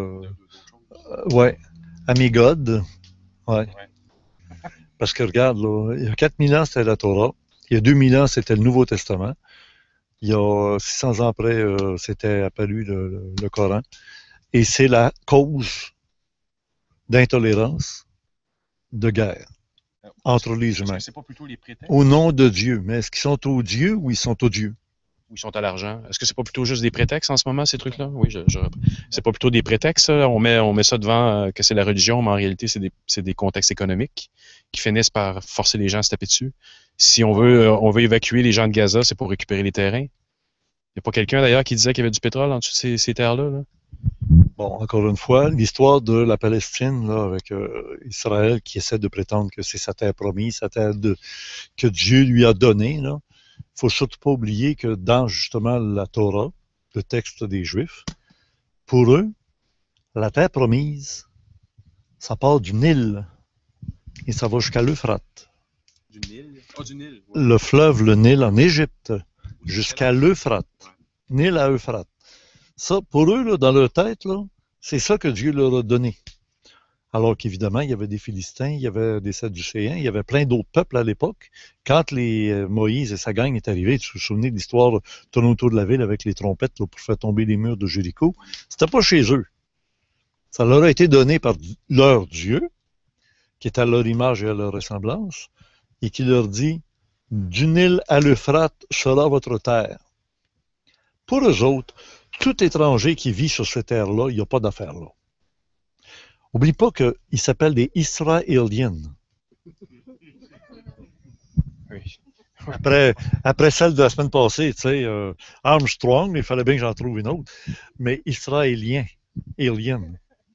Euh, ouais, Amigod. Ouais. Parce que regarde, là, il y a quatre mille ans, c'était la Torah. Il y a deux mille ans, c'était le Nouveau Testament. Il y a six cents ans après, euh, c'était apparu le, le, le Coran. Et c'est la cause d'intolérance, de guerre entre les humains. C'est pas plutôt les prétextes? Au nom de Dieu. Mais est-ce qu'ils sont au Dieu ou ils sont odieux? Ou ils sont à l'argent? Est-ce que c'est pas plutôt juste des prétextes en ce moment, ces trucs-là? Oui, je, je... c'est pas plutôt des prétextes, ça? On met, on met ça devant euh, que c'est la religion, mais en réalité, c'est des, c'est des contextes économiques qui finissent par forcer les gens à se taper dessus. Si on veut, euh, on veut évacuer les gens de Gaza, c'est pour récupérer les terrains. Il n'y a pas quelqu'un, d'ailleurs, qui disait qu'il y avait du pétrole en dessous de ces, ces terres-là? Là? Bon, encore une fois, l'histoire de la Palestine, là, avec euh, Israël qui essaie de prétendre que c'est sa terre promise, sa terre de, que Dieu lui a donnée. Il ne faut surtout pas oublier que dans, justement, la Torah, le texte des Juifs, pour eux, la terre promise, Ça part du Nil et ça va jusqu'à l'Euphrate. Du Nil? Oh, du Nil. Ouais. Le fleuve, le Nil en Égypte, jusqu'à l'Euphrate. Ouais. Nil à Euphrate. Ça, pour eux, là, dans leur tête, là, c'est ça que Dieu leur a donné. Alors qu'évidemment, il y avait des Philistins, il y avait des Sadducéens, il y avait plein d'autres peuples à l'époque. Quand les euh, Moïse et sa gang est arrivés, tu te souviens de l'histoire de tourner autour de la ville avec les trompettes là, pour faire tomber les murs de Jéricho, c'était pas chez eux. Ça leur a été donné par leur Dieu, qui est à leur image et à leur ressemblance, et qui leur dit « Du Nil à l'Euphrate sera votre terre ». Pour eux autres, tout étranger qui vit sur cette terre-là, il n'y a pas d'affaire là. Oublie pas qu'ils s'appellent des Israéliens. Oui. Après, après celle de la semaine passée, tu sais, euh, Armstrong, il fallait bien que j'en trouve une autre, mais Israélien, Alien.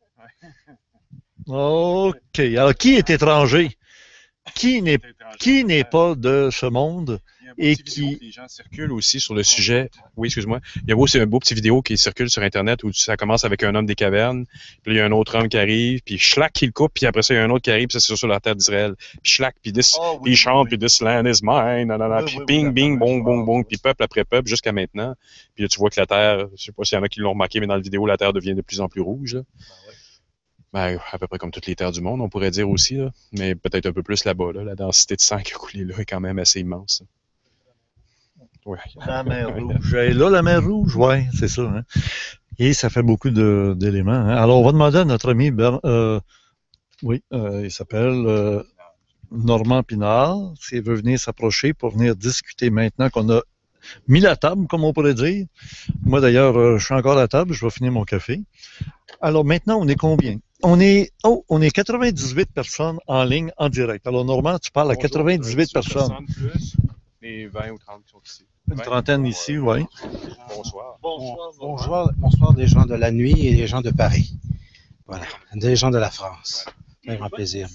OK. Alors, qui est étranger? Qui n'est, qui n'est pas de ce monde et qui... Les gens circulent aussi sur le sujet. Oui, excuse-moi. Il y a aussi un beau petit vidéo qui circule sur Internet où ça commence avec un homme des cavernes, puis il y a un autre homme qui arrive, puis schlack qui le coupe, puis après ça, il y a un autre qui arrive, puis ça, c'est sur la terre d'Israël. Puis schlack, puis this, oh, oui, il chante, oui, puis this land is mine, nanana, oui, puis oui, bing, oui, bing, bong, bong, bong, puis peuple après peuple jusqu'à maintenant. Puis là, tu vois que la terre, je sais pas s'il y en a qui l'ont remarqué, mais dans la vidéo, la terre devient de plus en plus rouge, là. Ben, à peu près comme toutes les terres du monde, on pourrait dire aussi, là. Mais peut-être un peu plus là-bas. Là. La densité de sang qui a coulé là est quand même assez immense. Ouais. La mer Rouge. Et là, la mer Rouge, oui, c'est ça. Hein. Et ça fait beaucoup de, d'éléments. Hein. Alors, on va demander à notre ami, Ber, euh, oui, euh, il s'appelle euh, Normand Pinard, s'il veut venir s'approcher pour venir discuter maintenant qu'on a mis la table, comme on pourrait dire. Moi, d'ailleurs, euh, je suis encore à la table, je vais finir mon café. Alors, maintenant, on est combien? On est, oh, on est quatre-vingt-dix-huit personnes en ligne, en direct. Alors, Normand, tu parles à quatre-vingt-dix-huit personnes. personnes plus les vingt ou trente qui sont ici. Une trentaine ici, oui. Bonsoir. Bonsoir. Bonsoir. Bonsoir des gens de la nuit et des gens de Paris. Voilà. Des gens de la France. Un grand plaisir.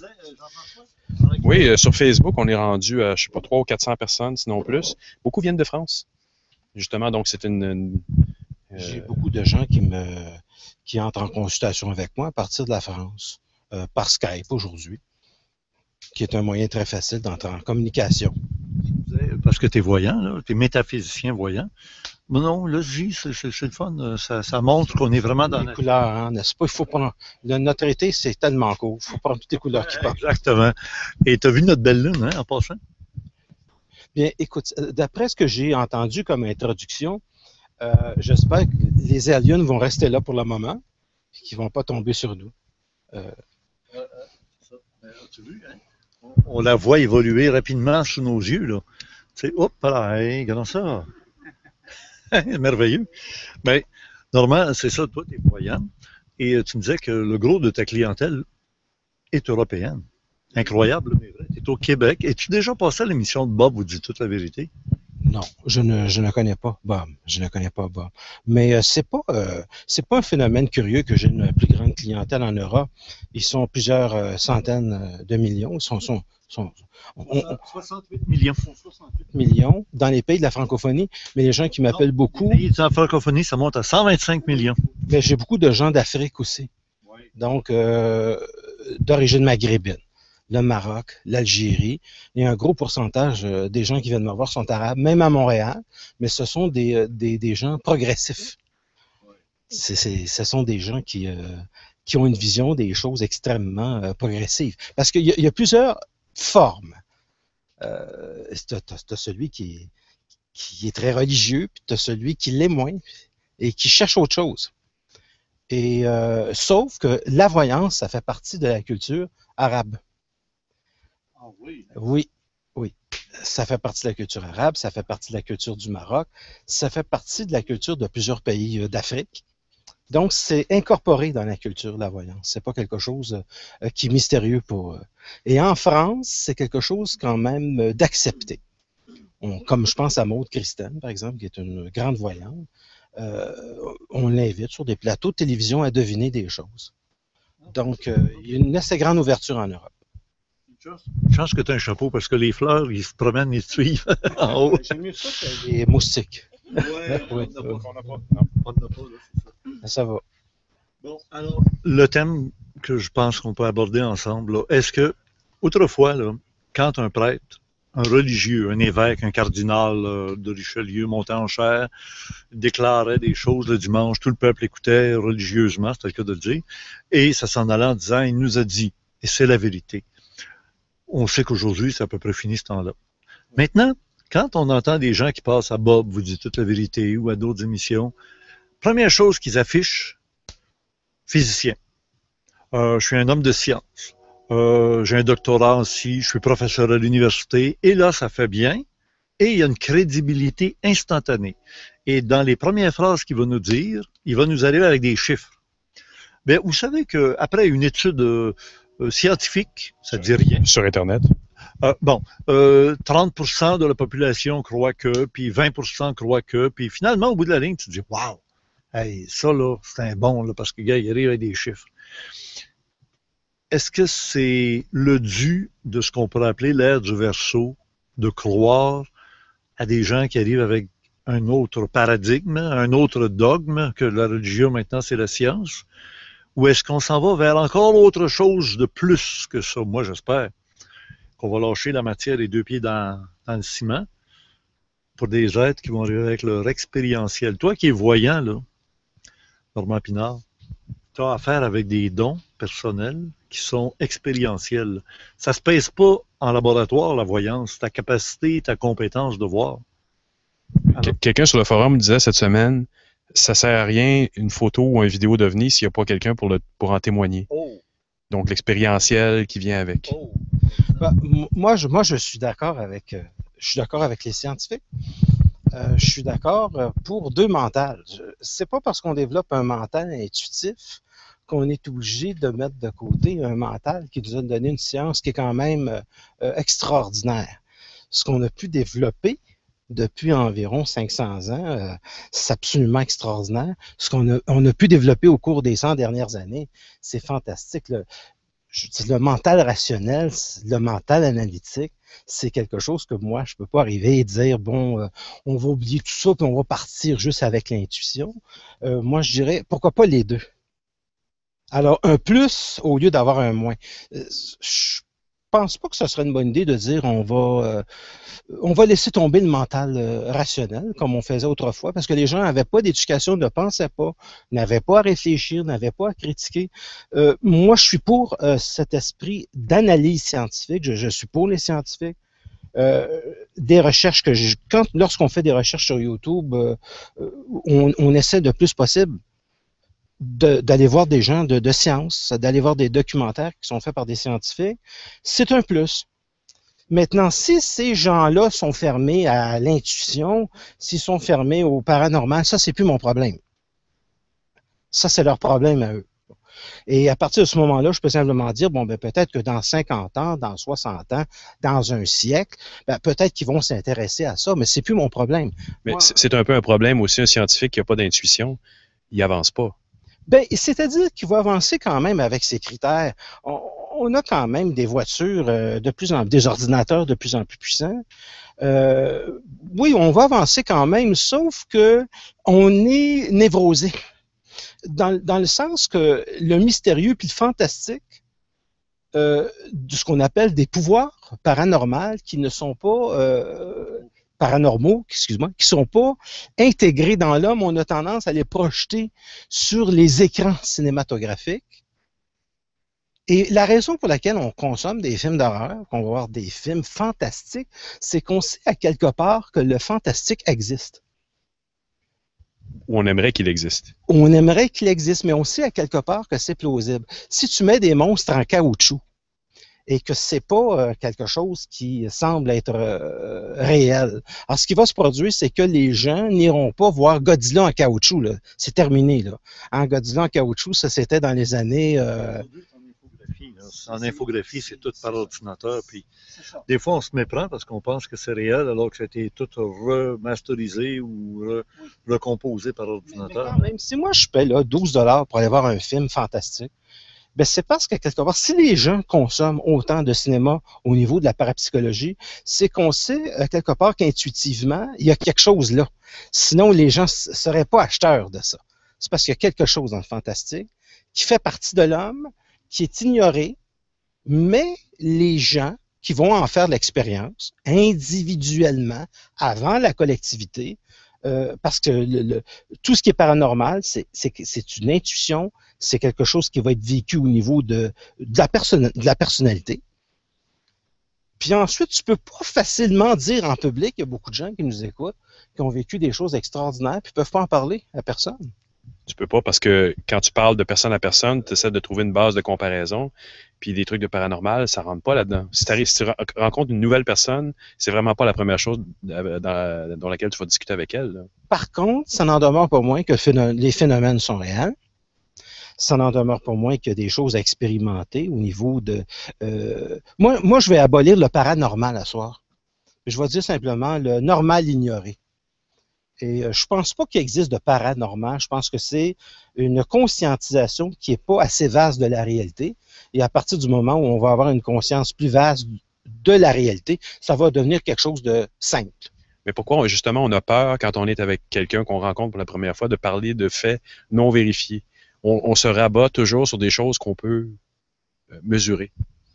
Oui, euh, sur Facebook, on est rendu à, je sais pas, trois ou quatre cents personnes, sinon plus. Beaucoup viennent de France. Justement, donc c'est une... une euh... J'ai beaucoup de gens qui me qui entrent en consultation avec moi à partir de la France, euh, par Skype aujourd'hui, qui est un moyen très facile d'entrer en communication. Parce que tu es voyant, là, tu es métaphysicien voyant. Mais non, là, je c'est, c'est, c'est le fun. Ça, ça montre qu'on est vraiment dans les couleurs, hein, n'est-ce pas? Il faut prendre. Le, notre été, c'est tellement court. Il faut prendre toutes les couleurs qui partent. Exactement. Et tu as vu notre belle lune, hein, en passant? Bien, écoute, d'après ce que j'ai entendu comme introduction, euh, j'espère que les aliens vont rester là pour le moment et qu'ils ne vont pas tomber sur nous. Euh... Euh, ça. As-tu vu, hein? On la voit évoluer rapidement sous nos yeux, là. Tu sais, hop, là, hey, regarde ça. Merveilleux. Bien, Normand, c'est ça, toi, tu es voyant. Et tu me disais que le gros de ta clientèle est européenne. Incroyable, mais vrai. Tu es au Québec. Es-tu déjà passé à l'émission de Bob, vous dites toute la vérité? Non, je ne, je ne connais pas Bob. Je ne connais pas Bob. Mais euh, c'est pas, euh, c'est pas un phénomène curieux que j'ai une plus grande clientèle en Europe. Ils sont plusieurs euh, centaines de millions. Ils sont, sont, sont on, on, soixante-huit millions. soixante-huit millions dans les pays de la francophonie. Mais les gens qui m'appellent beaucoup. Les pays de la francophonie, ça monte à cent vingt-cinq millions. Mais j'ai beaucoup de gens d'Afrique aussi. Oui. Donc, euh, d'origine maghrébine. Le Maroc, l'Algérie. Il y a un gros pourcentage euh, des gens qui viennent me voir sont arabes, même à Montréal, mais ce sont des, euh, des, des gens progressifs. C'est, c'est, ce sont des gens qui, euh, qui ont une vision des choses extrêmement euh, progressives. Parce qu'il y, y a plusieurs formes. Euh, tu as celui qui est, qui est très religieux, puis tu as celui qui l'est moins et qui cherche autre chose. Et euh, sauf que la voyance, ça fait partie de la culture arabe. Oui. oui, oui. Ça fait partie de la culture arabe, ça fait partie de la culture du Maroc, ça fait partie de la culture de plusieurs pays d'Afrique. Donc, c'est incorporé dans la culture de la voyance. C'est pas quelque chose euh, qui est mystérieux pour eux. Et en France, c'est quelque chose quand même euh, d'accepté. On, comme je pense à Maude Christen, par exemple, qui est une grande voyante, euh, on l'invite sur des plateaux de télévision à deviner des choses. Donc, euh, il y a une assez grande ouverture en Europe. Une chance que tu as un chapeau parce que les fleurs, ils se promènent, ils te suivent en haut. J'aime mieux ça que les moustiques. Oui, ouais, on n'a pas. On n'a pas, là, c'est ça. Ça va. Bon, alors, le thème que je pense qu'on peut aborder ensemble. là. Est-ce que, autrefois, là, quand un prêtre, un religieux, un évêque, un cardinal euh, de Richelieu montait en chair, déclarait des choses le dimanche, tout le peuple écoutait religieusement, c'était le cas de le dire, et ça s'en allait en disant, il nous a dit, et c'est la vérité. On sait qu'aujourd'hui, c'est à peu près fini ce temps-là. Maintenant, quand on entend des gens qui passent à Bob, vous dites toute la vérité, ou à d'autres émissions, première chose qu'ils affichent, physicien. Euh, je suis un homme de science. Euh, j'ai un doctorat aussi, je suis professeur à l'université, et là, ça fait bien, et il y a une crédibilité instantanée. Et dans les premières phrases qu'il va nous dire, il va nous arriver avec des chiffres. Bien, vous savez qu'après une étude euh, scientifique, ça ne dit rien. Sur Internet. Euh, bon, euh, trente pour cent de la population croit que, puis vingt pour cent croit que, puis finalement, au bout de la ligne, tu te dis, wow, hey, ça là, c'est un bon, là, parce que, gars, il arrive avec des chiffres. Est-ce que c'est le dû de ce qu'on pourrait appeler l'ère du Verseau, de croire à des gens qui arrivent avec un autre paradigme, un autre dogme, que la religion maintenant c'est la science? Ou est-ce qu'on s'en va vers encore autre chose de plus que ça? Moi, j'espère qu'on va lâcher la matière les deux pieds dans, dans le ciment pour des êtres qui vont arriver avec leur expérientiel. Toi qui es voyant, là, Normand Pinard, tu as affaire avec des dons personnels qui sont expérientiels. Ça ne se pèse pas en laboratoire, la voyance, ta capacité, ta compétence de voir. Alors, quelqu'un sur le forum disait cette semaine, ça ne sert à rien une photo ou une vidéo d'OVNI s'il n'y a pas quelqu'un pour, le, pour en témoigner. Oh. Donc, l'expérientiel qui vient avec. Oh. Ben, moi, je, moi, je suis d'accord avec, euh, je suis d'accord avec les scientifiques. Euh, je suis d'accord pour deux mentales. C'est pas parce qu'on développe un mental intuitif qu'on est obligé de mettre de côté un mental qui nous a donné une science qui est quand même euh, extraordinaire. Ce qu'on a pu développer depuis environ cinq cents ans, euh, c'est absolument extraordinaire. Ce qu'on a, on a pu développer au cours des cent dernières années, c'est fantastique. Le, je dis, le mental rationnel, le mental analytique, c'est quelque chose que moi, je peux pas arriver et dire, bon, euh, on va oublier tout ça, puis on va partir juste avec l'intuition. Euh, moi, je dirais, pourquoi pas les deux? Alors, un plus au lieu d'avoir un moins. Euh, je pense pas que ce serait une bonne idée de dire, on va, euh, on va laisser tomber le mental euh, rationnel, comme on faisait autrefois, parce que les gens n'avaient pas d'éducation, ne pensaient pas, n'avaient pas à réfléchir, n'avaient pas à critiquer. Euh, moi, je suis pour euh, cet esprit d'analyse scientifique, je, je suis pour les scientifiques. Euh, des recherches que je, quand lorsqu'on fait des recherches sur YouTube, euh, on, on essaie de plus possible de, d'aller voir des gens de, de science, d'aller voir des documentaires qui sont faits par des scientifiques. C'est un plus. Maintenant, si ces gens-là sont fermés à l'intuition, s'ils sont fermés au paranormal, ça, c'est plus mon problème. Ça, c'est leur problème à eux. Et à partir de ce moment-là, je peux simplement dire, bon, ben peut-être que dans cinquante ans, dans soixante ans, dans un siècle, ben, peut-être qu'ils vont s'intéresser à ça, mais c'est plus mon problème. Mais Moi, c'est un peu un problème aussi, un scientifique qui n'a pas d'intuition, il avance pas. Ben, c'est-à-dire qu'il va avancer quand même avec ses critères. On, on a quand même des voitures euh, de plus en des ordinateurs de plus en plus puissants. Euh, oui, on va avancer quand même, sauf que on est névrosé. Dans, dans le sens que le mystérieux puis le fantastique, euh, de ce qu'on appelle des pouvoirs paranormaux qui ne sont pas euh, paranormaux, excuse-moi, qui sont pas intégrés dans l'homme, on a tendance à les projeter sur les écrans cinématographiques. Et la raison pour laquelle on consomme des films d'horreur, qu'on va voir des films fantastiques, c'est qu'on sait à quelque part que le fantastique existe. Ou on aimerait qu'il existe. On aimerait qu'il existe, mais on sait à quelque part que c'est plausible. Si tu mets des monstres en caoutchouc et que c'est pas euh, quelque chose qui semble être euh, réel, alors ce qui va se produire, c'est que les gens n'iront pas voir Godzilla en caoutchouc. Là. C'est terminé. Là. En Godzilla en caoutchouc, ça c'était dans les années... Euh, En infographie, c'est tout par ordinateur. Puis des fois, on se méprend parce qu'on pense que c'est réel alors que ça a été tout remasterisé ou re, recomposé par ordinateur. Mais, mais quand même, si moi je paie là, douze dollars pour aller voir un film fantastique, ben c'est parce que quelque part, si les gens consomment autant de cinéma au niveau de la parapsychologie, c'est qu'on sait euh, quelque part qu'intuitivement, il y a quelque chose là. Sinon, les gens ne seraient pas acheteurs de ça. C'est parce qu'il y a quelque chose dans le fantastique qui fait partie de l'homme, qui est ignoré, mais les gens qui vont en faire l'expérience individuellement, avant la collectivité, euh, parce que le, le, tout ce qui est paranormal, c'est une intuition, c'est quelque chose qui va être vécu au niveau de, de, la, personne, de la personnalité. Puis ensuite, tu peux pas facilement dire en public, il y a beaucoup de gens qui nous écoutent, qui ont vécu des choses extraordinaires, puis ne peuvent pas en parler à personne. Tu peux pas parce que quand tu parles de personne à personne, tu essaies de trouver une base de comparaison, puis des trucs de paranormal, ça rentre pas là-dedans. Si, si tu rencontres une nouvelle personne, c'est vraiment pas la première chose dans, dans laquelle tu vas discuter avec elle. Là. Par contre, ça n'en demeure pas moins que les phénomènes sont réels. Ça n'en demeure pas moins qu'il y a des choses à expérimenter au niveau de... Euh, moi, moi, je vais abolir le paranormal à soir. Je vais dire simplement le normal ignoré. Et euh, je pense pas qu'il existe de paranormal. Je pense que c'est une conscientisation qui n'est pas assez vaste de la réalité. Et à partir du moment où on va avoir une conscience plus vaste de la réalité, ça va devenir quelque chose de simple. Mais pourquoi, justement, on a peur, quand on est avec quelqu'un qu'on rencontre pour la première fois, de parler de faits non vérifiés? On, on se rabat toujours sur des choses qu'on peut mesurer.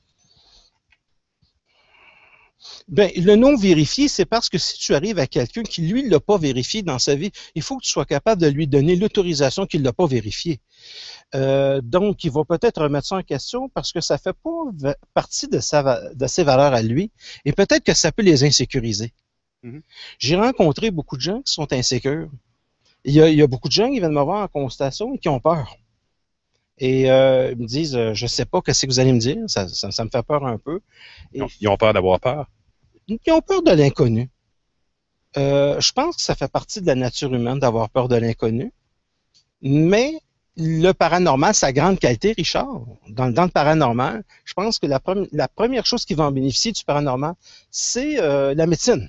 Ben, le non vérifié, c'est parce que si tu arrives à quelqu'un qui, lui, ne l'a pas vérifié dans sa vie, il faut que tu sois capable de lui donner l'autorisation qu'il ne l'a pas vérifié. Euh, donc, il va peut-être remettre ça en question parce que ça ne fait pas partie de, sa, de ses valeurs à lui et peut-être que ça peut les insécuriser. Mm-hmm. J'ai rencontré beaucoup de gens qui sont insécures. Il y, a, il y a beaucoup de gens qui viennent me voir en constatation et qui ont peur. Et euh, ils me disent, euh, je ne sais pas ce que vous allez me dire, ça, ça, ça me fait peur un peu. Et ils ont peur d'avoir peur? Ils ont peur de l'inconnu. Euh, je pense que ça fait partie de la nature humaine d'avoir peur de l'inconnu. Mais le paranormal, sa grande qualité, Richard, dans, dans le paranormal, je pense que la, pre la première chose qui va en bénéficier du paranormal, c'est euh, la médecine.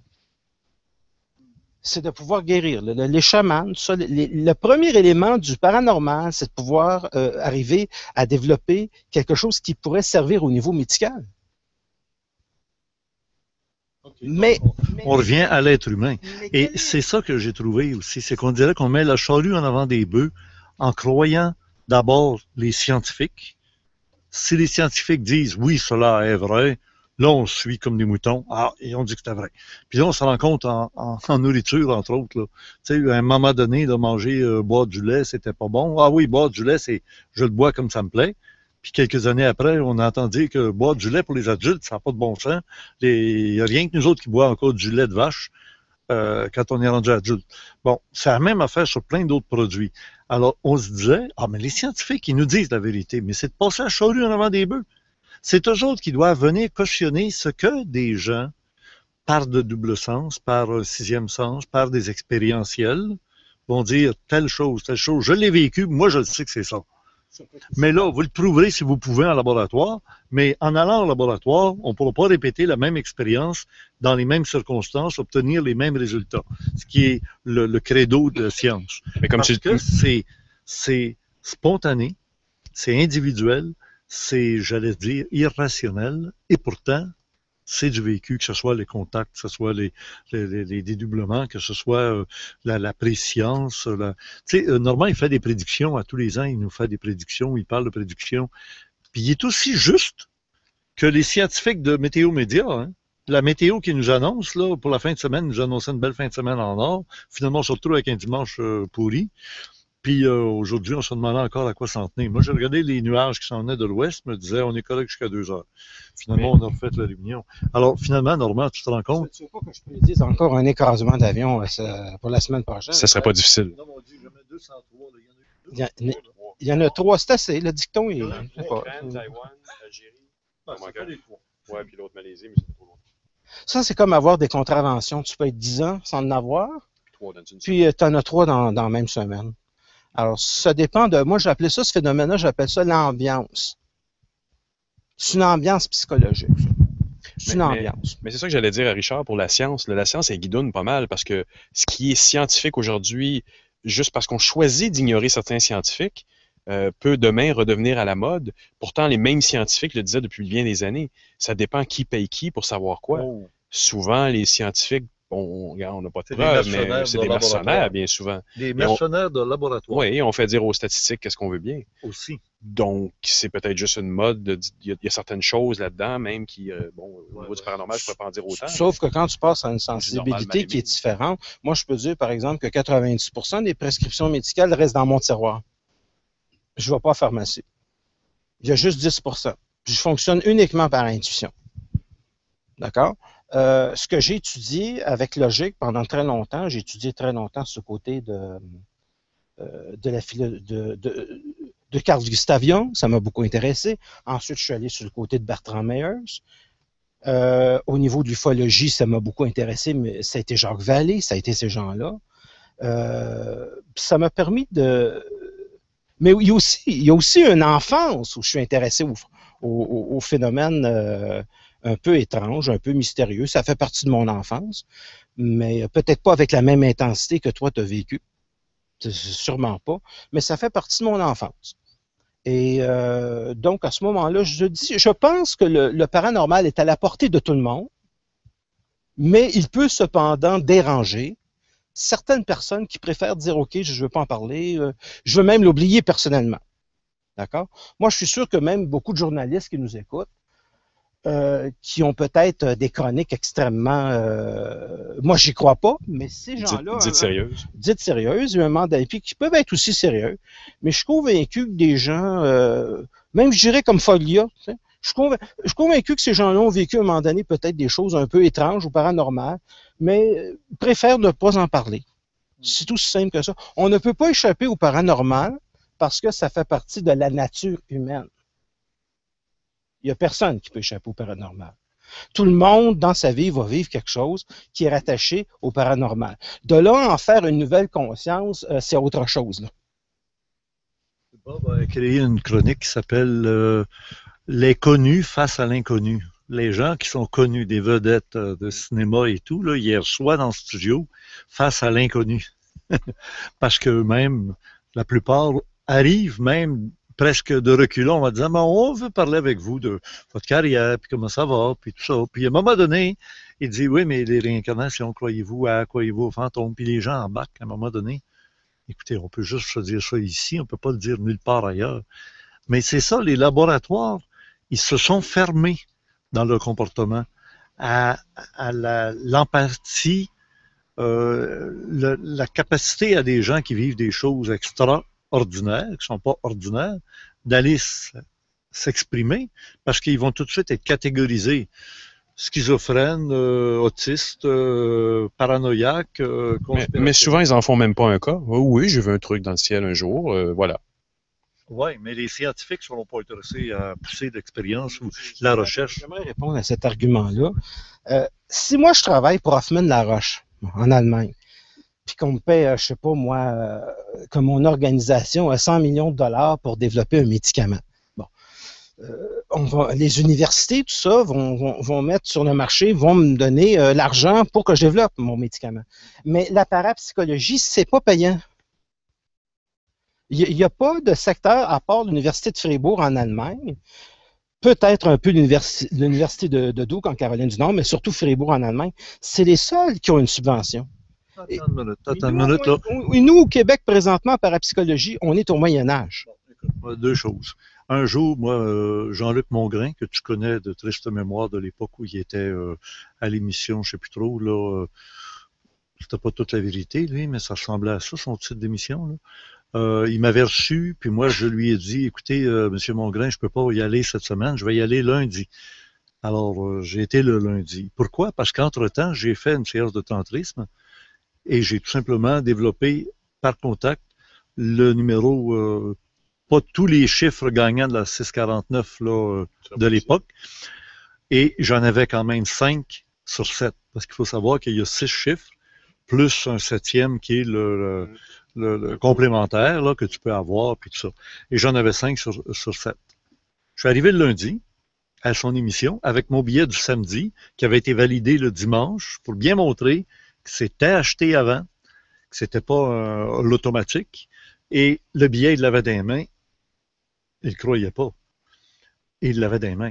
C'est de pouvoir guérir. Le, le, les chamans, ça, les, le premier élément du paranormal, c'est de pouvoir euh, arriver à développer quelque chose qui pourrait servir au niveau médical. Okay. Mais, on, on revient à l'être humain. Et c'est ça que j'ai trouvé aussi, c'est qu'on dirait qu'on met la charrue en avant des bœufs en croyant d'abord les scientifiques. Si les scientifiques disent oui, cela est vrai, là, on suit comme des moutons. Ah, et on dit que c'est vrai. Puis là, on se rend compte en, en, en nourriture, entre autres. Tu sais, à un moment donné, de manger, euh, boire du lait, c'était pas bon. Ah oui, boire du lait, c'est je le bois comme ça me plaît. Puis quelques années après, on entend dire que boire du lait pour les adultes, ça n'a pas de bon sens. Il n'y a rien que nous autres qui boivent encore du lait de vache euh, quand on est rendu adulte. Bon, c'est la même affaire sur plein d'autres produits. Alors, on se disait, ah, mais les scientifiques, ils nous disent la vérité, mais c'est de passer la charrue en avant des bœufs. C'est eux autres qui doivent venir cautionner ce que des gens, par de double sens, par un sixième sens, par des expérientiels, vont dire telle chose, telle chose. Je l'ai vécu, moi je le sais que c'est ça. Mais là, vous le prouverez si vous pouvez en laboratoire, mais en allant au laboratoire, on ne pourra pas répéter la même expérience dans les mêmes circonstances, obtenir les mêmes résultats, ce qui est le, le credo de la science. Mais comme Parce que c'est spontané, c'est individuel, c'est, j'allais dire, irrationnel, et pourtant, c'est du vécu, que ce soit les contacts, que ce soit les, les, les, les dédoublements, que ce soit euh, la, la préscience. La... Tu sais, euh, Normand, il fait des prédictions à tous les ans, il nous fait des prédictions, il parle de prédictions. Puis il est aussi juste que les scientifiques de Météo Média, hein. La météo qui nous annonce, là, pour la fin de semaine, nous annonçait une belle fin de semaine en or. Finalement, on se retrouve avec un dimanche euh, pourri. Puis euh, aujourd'hui, on se demandait encore à quoi s'en tenir. Moi, j'ai regardé les nuages qui s'en venaient de l'ouest, me disais on est correct jusqu'à deux heures. Finalement, mais... on a refait la réunion. Alors, finalement, Normand, tu te rends compte? Tu ne veux pas que je prédise encore un écrasement d'avion pour la semaine prochaine? Ça ne serait pas difficile. Non, on dit jamais deux cent trois. Il y, a, il, il y en a trois, c'est assez. Le dicton, il est pas. Taïwan, Algérie. Ah, ça fait les trois. Ouais, puis l'autre Malaisie, mais c'est trop loin. Ça, c'est comme avoir des contraventions. Tu peux être dix ans sans en avoir, puis tu en as trois dans, dans la même semaine. Alors, ça dépend de... Moi, j'appelais ça, ce phénomène-là, j'appelle ça l'ambiance. C'est une ambiance psychologique. C'est une mais, ambiance. Mais, mais c'est ça que j'allais dire à Richard pour la science. La science, elle guidoune pas mal parce que ce qui est scientifique aujourd'hui, juste parce qu'on choisit d'ignorer certains scientifiques, euh, peut demain redevenir à la mode. Pourtant, les mêmes scientifiques le disaient depuis bien des années. Ça dépend qui paye qui pour savoir quoi. Oh. Souvent, les scientifiques on on n'a pas de C'est des preuves, mercenaires mais c'est de des mercenaires, laboratoire. bien souvent. Des Et on- mercenaires de laboratoire Oui, on fait dire aux statistiques qu'est-ce qu'on veut bien. aussi. Donc, c'est peut-être juste une mode. de- Il y, a- il y a certaines choses là-dedans, même qui, euh, bon, au niveau du paranormal, je ne pourrais pas en dire autant. Sauf que quand tu passes à une normal, sensibilité mal qui est aimé. différente, moi, je peux dire, par exemple, que quatre-vingt-dix pour cent des prescriptions médicales restent dans mon tiroir. Je ne vais pas à pharmacie. Il y a juste dix pour cent. Je fonctionne uniquement par intuition. D'accord? Euh, ce que j'ai étudié avec logique pendant très longtemps, j'ai étudié très longtemps ce côté de, euh, de la philo, de, de, de Carl Gustav Jung, ça m'a beaucoup intéressé. Ensuite, je suis allé sur le côté de Bertrand Meyers. Euh, au niveau de l'ufologie, ça m'a beaucoup intéressé, mais ça a été Jacques Vallée, ça a été ces gens-là. Euh, ça m'a permis de... Mais il y a aussi, il y a aussi une enfance où je suis intéressé au, au, au phénomène euh, un peu étrange, un peu mystérieux. Ça fait partie de mon enfance, mais peut-être pas avec la même intensité que toi tu as vécu. Sûrement pas, mais ça fait partie de mon enfance. Et euh, donc, à ce moment-là, je dis, je pense que le, le paranormal est à la portée de tout le monde, mais il peut cependant déranger certaines personnes qui préfèrent dire, OK, je ne veux pas en parler, euh, je veux même l'oublier personnellement. D'accord? Moi, je suis sûr que même beaucoup de journalistes qui nous écoutent, euh, qui ont peut-être des chroniques extrêmement... Euh, moi, j'y crois pas, mais ces gens-là... Dites, dites sérieuses. Dites sérieuses, un mandat, puis qui peuvent être aussi sérieux. Mais je suis convaincu que des gens, euh, même je dirais comme Foglia, tu sais, je suis, convaincu, je suis convaincu que ces gens-là ont vécu à un moment donné peut-être des choses un peu étranges ou paranormales, mais préfèrent ne pas en parler. C'est tout aussi simple que ça. On ne peut pas échapper au paranormal parce que ça fait partie de la nature humaine. Il n'y a personne qui peut échapper au paranormal. Tout le monde, dans sa vie, va vivre quelque chose qui est rattaché au paranormal. De là, en faire une nouvelle conscience, euh, c'est autre chose. Là. Bob a créé une chronique qui s'appelle euh, « Les connus face à l'inconnu ». Les gens qui sont connus, des vedettes euh, de cinéma et tout, là, ils reçoivent dans le studio face à l'inconnu. Parce qu'eux-mêmes, la plupart arrivent même presque de reculons, on va dire, mais on veut parler avec vous de votre carrière, puis comment ça va, puis tout ça. Puis à un moment donné, il dit, oui, mais les réincarnations, croyez-vous à, croyez-vous aux fantômes, puis les gens embarquent à un moment donné. Écoutez, on peut juste se dire ça ici, on ne peut pas le dire nulle part ailleurs. Mais c'est ça, les laboratoires, ils se sont fermés dans leur comportement à, à la, l'empathie, euh, le, la capacité à des gens qui vivent des choses extraordinaires, qui ne sont pas ordinaires, d'aller s'exprimer, parce qu'ils vont tout de suite être catégorisés. Schizophrènes, euh, autistes, euh, paranoïaques, euh, mais, mais souvent, ils n'en font même pas un cas. Oh, oui, j'ai vu un truc dans le ciel un jour, euh, voilà. Oui, mais les scientifiques ne seront pas intéressés à pousser l'expérience ou la recherche. J'aimerais répondre à cet argument-là. Euh, si moi, je travaille pour Hoffmann La Roche, en Allemagne, puis qu'on me paie, je sais pas moi, euh, comme mon organisation, cent millions de dollars pour développer un médicament. Bon. Euh, on va, les universités, tout ça, vont, vont, vont mettre sur le marché, vont me donner euh, l'argent pour que je développe mon médicament. Mais la parapsychologie, c'est pas payant. Il n'y a pas de secteur, à part l'Université de Fribourg en Allemagne, peut-être un peu l'Université de, de Duke en Caroline du Nord, mais surtout Fribourg en Allemagne. C'est les seuls qui ont une subvention. Attends une minute, attends une minute, là. Et nous, au Québec, présentement, en parapsychologie, on est au Moyen-Âge. Deux choses. Un jour, moi, euh, Jean-Luc Mongrain, que tu connais de triste mémoire de l'époque où il était euh, à l'émission, je ne sais plus trop, là, euh, c'était pas toute la vérité, lui, mais ça ressemblait à ça, son titre d'émission, là. Euh, il m'avait reçu, puis moi, je lui ai dit, écoutez, euh, M. Mongrain, je peux pas y aller cette semaine, je vais y aller lundi. Alors, euh, j'ai été le lundi. Pourquoi? Parce qu'entre-temps, j'ai fait une séance de tantrisme et j'ai tout simplement développé par contact le numéro, euh, pas tous les chiffres gagnants de la six quarante-neuf là, euh, de l'époque, et j'en avais quand même cinq sur sept, parce qu'il faut savoir qu'il y a six chiffres, plus un septième qui est le... le Le, le complémentaire là, que tu peux avoir, puis tout ça. Et j'en avais cinq sur, sur sept. Je suis arrivé le lundi à son émission avec mon billet du samedi qui avait été validé le dimanche pour bien montrer que c'était acheté avant, que c'était pas euh, l'automatique. Et le billet, il l'avait dans les mains. Il ne croyait pas. Il l'avait dans les mains.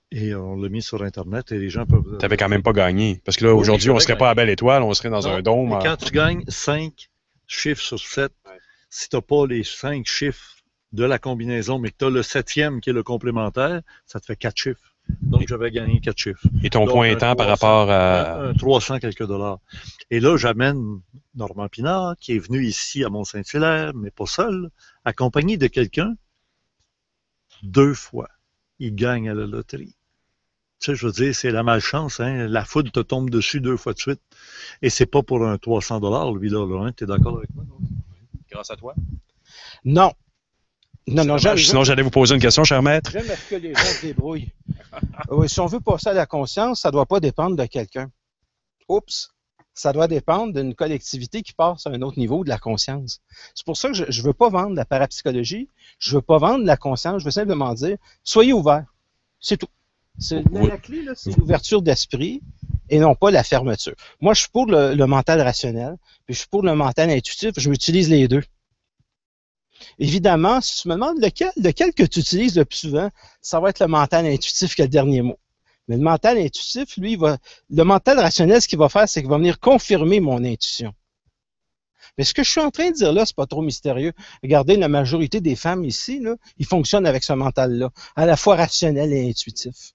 Et on l'a mis sur Internet et les gens peuvent... Tu n'avais quand même pas gagné. Parce que là, Oui, aujourd'hui, on ne serait gagné. pas à Belle Étoile, on serait dans Non, un dôme. mais en- quand tu gagnes cinq chiffres sur sept, ouais. Si tu n'as pas les cinq chiffres de la combinaison, mais que tu as le septième qui est le complémentaire, ça te fait quatre chiffres. Donc, j'avais gagné quatre chiffres. Et ton Donc, pointant par rapport à... Un, un trois cents quelques dollars. Et là, j'amène Normand Pinard, qui est venu ici à Mont-Saint-Hilaire, mais pas seul, accompagné de quelqu'un, deux fois. Il gagne à la loterie. Tu sais, je veux dire, c'est la malchance, hein? La foudre te tombe dessus deux fois de suite. Et c'est pas pour un trois cents dollars, lui, là, là hein? Tu es d'accord avec moi? Non? Grâce à toi? Non. Non, non, j'aime, sinon, j'allais vous poser une question, cher maître. J'aime à ce que les gens se débrouillent. Oui, si on veut passer à la conscience, ça ne doit pas dépendre de quelqu'un. Oups! Ça doit dépendre d'une collectivité qui passe à un autre niveau de la conscience. C'est pour ça que je ne veux pas vendre la parapsychologie, je ne veux pas vendre la conscience, je veux simplement dire, soyez ouverts. C'est tout. C'est, la, la clé, là, c'est l'ouverture d'esprit et non pas la fermeture. Moi, je suis pour le, le mental rationnel, puis je suis pour le mental intuitif, je utilise les deux. Évidemment, si tu me demandes lequel, lequel que tu utilises le plus souvent, ça va être le mental intuitif qui a le dernier mot. Mais le mental intuitif, lui, va, le mental rationnel, ce qu'il va faire, c'est qu'il va venir confirmer mon intuition. Mais ce que je suis en train de dire là, c'est pas trop mystérieux. Regardez, la majorité des femmes ici, là, ils fonctionnent avec ce mental-là, à la fois rationnel et intuitif.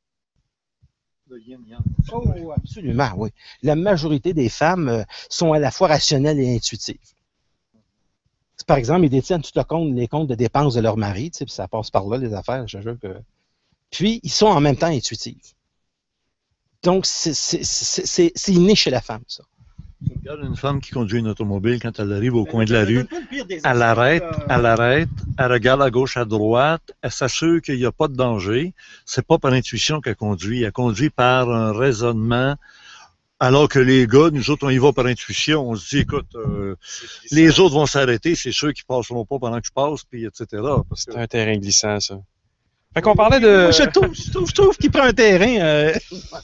Oh, absolument, oui. La majorité des femmes euh, sont à la fois rationnelles et intuitives. Par exemple, ils détiennent tout le compte, les comptes de dépenses de leur mari, tu sais, puis ça passe par là, les affaires, je jure que... Puis, ils sont en même temps intuitifs. Donc, c'est, c'est, c'est, c'est, c'est inné chez la femme, ça. Tu regardes une femme qui conduit une automobile, quand elle arrive au coin de la rue, elle arrête, elle arrête, elle regarde à gauche, à droite, elle s'assure qu'il n'y a pas de danger. C'est pas par intuition qu'elle conduit, elle conduit par un raisonnement. Alors que les gars, nous autres, on y va par intuition. On se dit, écoute, euh, les autres vont s'arrêter, c'est ceux qui passeront pas pendant que je passe, puis et cetera. Parce que... C'est un terrain glissant, ça. Fait qu'on parlait de... Moi, je trouve, je trouve, je trouve qu'il prend un terrain... Euh...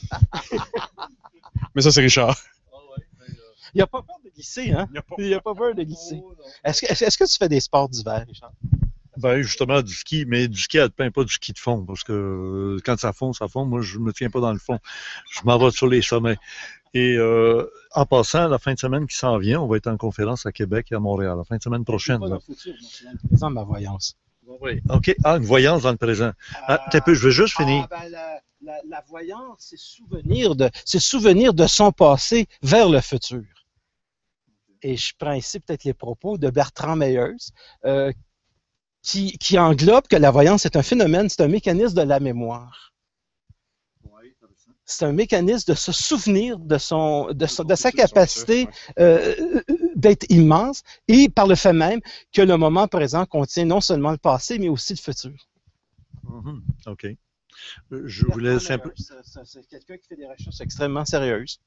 Mais ça, c'est Richard. Il n'y a pas peur de glisser, hein? Il n'y a pas peur de glisser. Est-ce que, est-ce que tu fais des sports d'hiver, Richard? Ben, justement, du ski, mais du ski alpin, pas du ski de fond, parce que euh, quand ça fond, ça fond. Moi, je me tiens pas dans le fond. Je m'en vais sur les sommets. Et euh, en passant, la fin de semaine qui s'en vient, on va être en conférence à Québec et à Montréal. La fin de semaine prochaine. Là. Présent ma voyance. Oui. OK. Ah, une voyance dans le présent. Ah, t'as peu, je veux juste finir. Ah, ben, la, la, la voyance, c'est souvenir de, c'est souvenir de son passé vers le futur. Et je prends ici peut-être les propos de Bertrand Meyers, euh, qui, qui englobe que la voyance est un phénomène, c'est un mécanisme de la mémoire. C'est un mécanisme de se souvenir de, son, de, son, de sa capacité euh, d'être immense et par le fait même que le moment présent contient non seulement le passé, mais aussi le futur. Mm-hmm. OK. Je voulais simplement... C'est quelqu'un qui fait des recherches extrêmement sérieuses.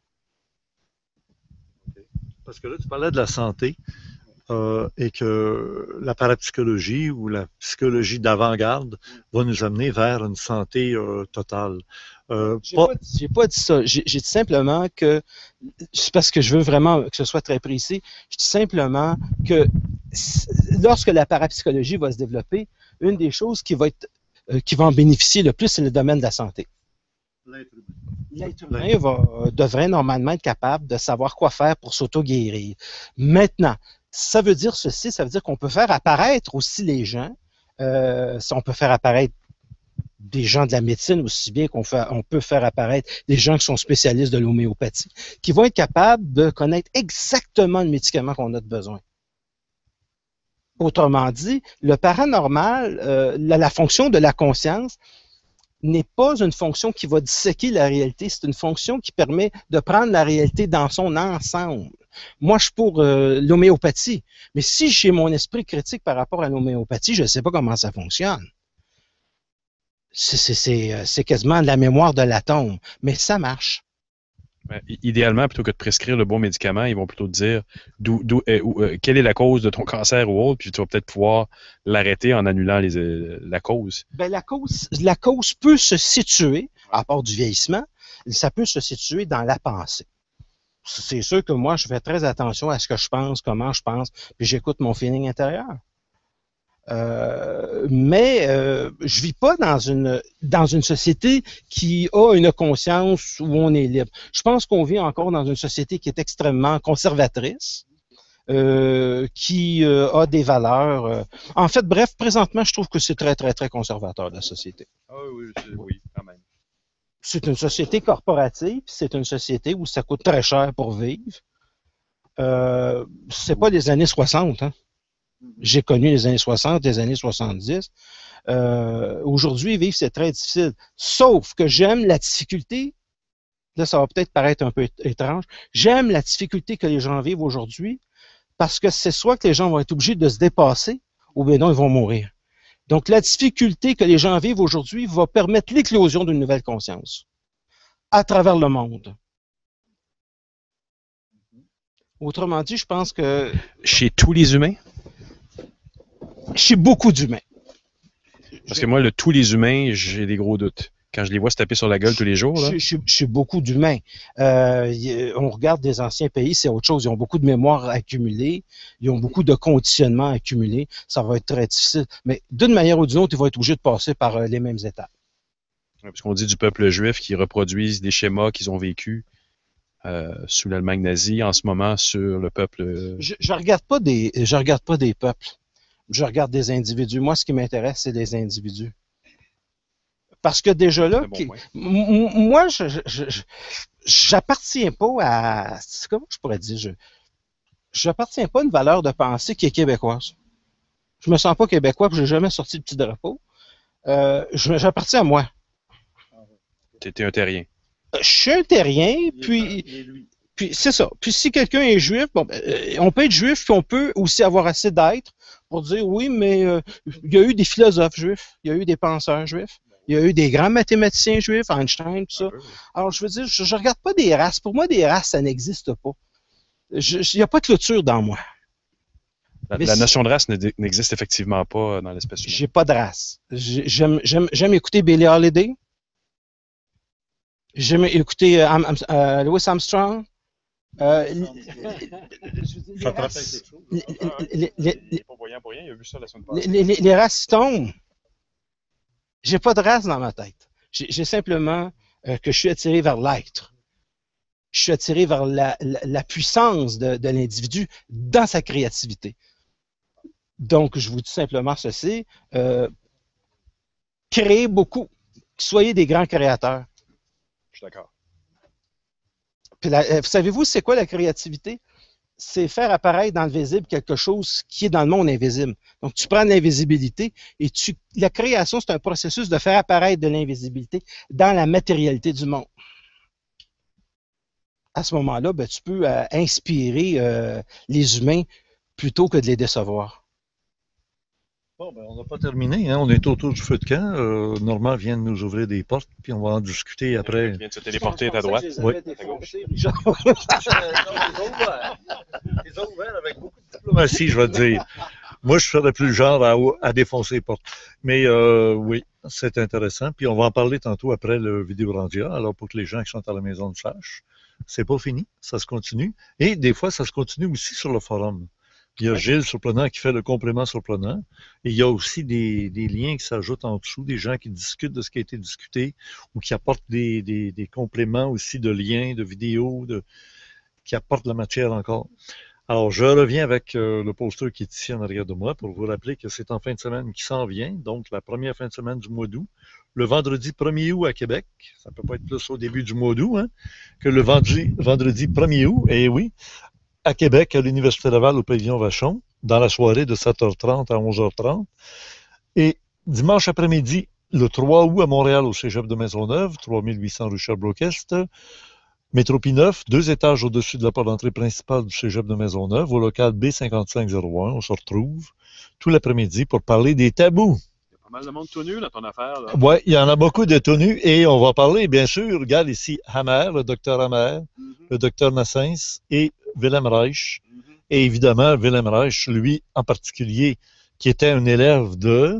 Parce que là, tu parlais de la santé euh, et que la parapsychologie ou la psychologie d'avant-garde va nous amener vers une santé euh, totale. Euh, j'ai, pas... Pas, j'ai pas dit ça. J'ai, j'ai dit simplement que, c'est parce que je veux vraiment que ce soit très précis, je dis simplement que lorsque la parapsychologie va se développer, une des choses qui va, être, euh, qui va en bénéficier le plus, c'est le domaine de la santé. L'être humain. L'être humain va, devrait normalement être capable de savoir quoi faire pour s'auto-guérir. Maintenant, ça veut dire ceci, ça veut dire qu'on peut faire apparaître aussi les gens, euh, on peut faire apparaître des gens de la médecine aussi bien qu'on fait, on peut faire apparaître des gens qui sont spécialistes de l'homéopathie, qui vont être capables de connaître exactement le médicament qu'on a de besoin. Autrement dit, le paranormal, euh, la, la fonction de la conscience, n'est pas une fonction qui va disséquer la réalité, c'est une fonction qui permet de prendre la réalité dans son ensemble. Moi, je suis pour euh, l'homéopathie, mais si j'ai mon esprit critique par rapport à l'homéopathie, je ne sais pas comment ça fonctionne. C'est, c'est, c'est, c'est quasiment de la mémoire de l'atome, mais ça marche. Ben, idéalement, plutôt que de prescrire le bon médicament, ils vont plutôt te dire d'où, d'où, euh, où, euh, quelle est la cause de ton cancer ou autre, puis tu vas peut-être pouvoir l'arrêter en annulant les, euh, la cause. Ben, la cause. La cause peut se situer, à part du vieillissement, ça peut se situer dans la pensée. C'est sûr que moi, je fais très attention à ce que je pense, comment je pense, puis j'écoute mon feeling intérieur. Euh, mais euh, je vis pas dans une dans une société qui a une conscience où on est libre. Je pense qu'on vit encore dans une société qui est extrêmement conservatrice, euh, qui euh, a des valeurs. Euh. En fait, bref, présentement, je trouve que c'est très, très, très conservateur, la société. Ah oui, oui, quand même. C'est une société corporative, c'est une société où ça coûte très cher pour vivre. Euh, c'est pas les années soixante, hein. J'ai connu les années soixante, les années soixante-dix. Euh, aujourd'hui, vivre, c'est très difficile. Sauf que j'aime la difficulté. Là, ça va peut-être paraître un peu étrange. J'aime la difficulté que les gens vivent aujourd'hui parce que c'est soit que les gens vont être obligés de se dépasser ou bien non, ils vont mourir. Donc, la difficulté que les gens vivent aujourd'hui va permettre l'éclosion d'une nouvelle conscience à travers le monde. Autrement dit, je pense que... Chez tous les humains? Chez beaucoup d'humains. Parce que moi, le tous les humains, j'ai des gros doutes. Quand je les vois se taper sur la gueule tous les jours. Là. Chez, chez, chez beaucoup d'humains. Euh, on regarde des anciens pays, c'est autre chose. Ils ont beaucoup de mémoire accumulée. Ils ont beaucoup de conditionnements accumulés. Ça va être très difficile. Mais d'une manière ou d'une autre, ils vont être obligés de passer par euh, les mêmes étapes. Ouais, parce qu'on dit du peuple juif qui reproduisent des schémas qu'ils ont vécus euh, sous l'Allemagne nazie, en ce moment sur le peuple. Je, je regarde pas des, je regarde pas des peuples. Je regarde des individus. Moi, ce qui m'intéresse, c'est des individus. Parce que déjà là, bon qui, moi, je, je, je, j'appartiens pas à, comment je pourrais dire, je, j'appartiens pas à une valeur de pensée qui est québécoise. Je me sens pas québécois, puis j'ai jamais sorti le petit drapeau. Euh, je, j'appartiens à moi. T'étais un terrien. Je suis un terrien, puis, puis c'est ça. Puis si quelqu'un est juif, bon, ben, on peut être juif, puis on peut aussi avoir assez d'être pour dire oui, mais euh, il y a eu des philosophes juifs, il y a eu des penseurs juifs. Il y a eu des grands mathématiciens juifs, Einstein, tout ça. Alors, je veux dire, je ne regarde pas des races. Pour moi, des races, ça n'existe pas. Il n'y a pas de clôture dans moi. La, la notion de race n'existe effectivement pas dans l'espèce humaine. J'ai pas de race. J'aime, j'aime, j'aime écouter Billie Holiday. J'aime écouter euh, euh, Louis Armstrong. Euh, les races tombent. J'ai pas de race dans ma tête. J'ai, j'ai simplement euh, que je suis attiré vers l'être. Je suis attiré vers la, la, la puissance de, de l'individu dans sa créativité. Donc, je vous dis simplement ceci. Euh, créez beaucoup. Soyez des grands créateurs. Je suis d'accord. Puis la, euh, savez-vous, c'est quoi la créativité? C'est faire apparaître dans le visible quelque chose qui est dans le monde invisible. Donc, tu prends l'invisibilité et tu, la création, c'est un processus de faire apparaître de l'invisibilité dans la matérialité du monde. À ce moment-là, ben, tu peux euh, inspirer euh, les humains plutôt que de les décevoir. Bon, ben, on n'a pas terminé, hein? On est autour du feu de camp. Euh, Normand vient de nous ouvrir des portes, puis on va en discuter après. Il vient de se téléporter à droite. Oui. Ils ont ouvert avec beaucoup de diplomatie, je vais te dire. Moi, je serais plus le genre à, à défoncer les portes. Mais euh, oui, c'est intéressant. Puis on va en parler tantôt après le vidéo Randia. Alors, pour que les gens qui sont à la maison le sachent, c'est pas fini, ça se continue. Et des fois, ça se continue aussi sur le forum. Il y a Gilles Surprenant qui fait le complément Surprenant. Et il y a aussi des, des liens qui s'ajoutent en dessous, des gens qui discutent de ce qui a été discuté ou qui apportent des, des, des compléments aussi de liens, de vidéos, de, qui apportent de la matière encore. Alors, je reviens avec euh, le poster qui est ici en arrière de moi pour vous rappeler que c'est en fin de semaine qui s'en vient, donc la première fin de semaine du mois d'août, le vendredi premier août à Québec. Ça peut pas être plus au début du mois d'août hein, que le vendredi, vendredi premier août. Et oui, à Québec, à l'Université Laval, au pavillon Vachon, dans la soirée de sept heures trente à onze heures trente. Et dimanche après-midi, le trois août à Montréal, au Cégep de Maisonneuve, trois mille huit cents rue Sherbrooke-Est, métro P neuf, deux étages au-dessus de la porte d'entrée principale du Cégep de Maisonneuve, au local B cinquante-cinq zéro un. On se retrouve tout l'après-midi pour parler des tabous. Il y a pas mal de monde tout nu dans ton affaire. Oui, il y en a beaucoup de tout nus et on va parler, bien sûr, regarde ici, Hammer, le docteur Hammer, mm-hmm. le docteur Nassens et Wilhelm Reich. Mm-hmm. Et évidemment, Wilhelm Reich, lui en particulier, qui était un élève de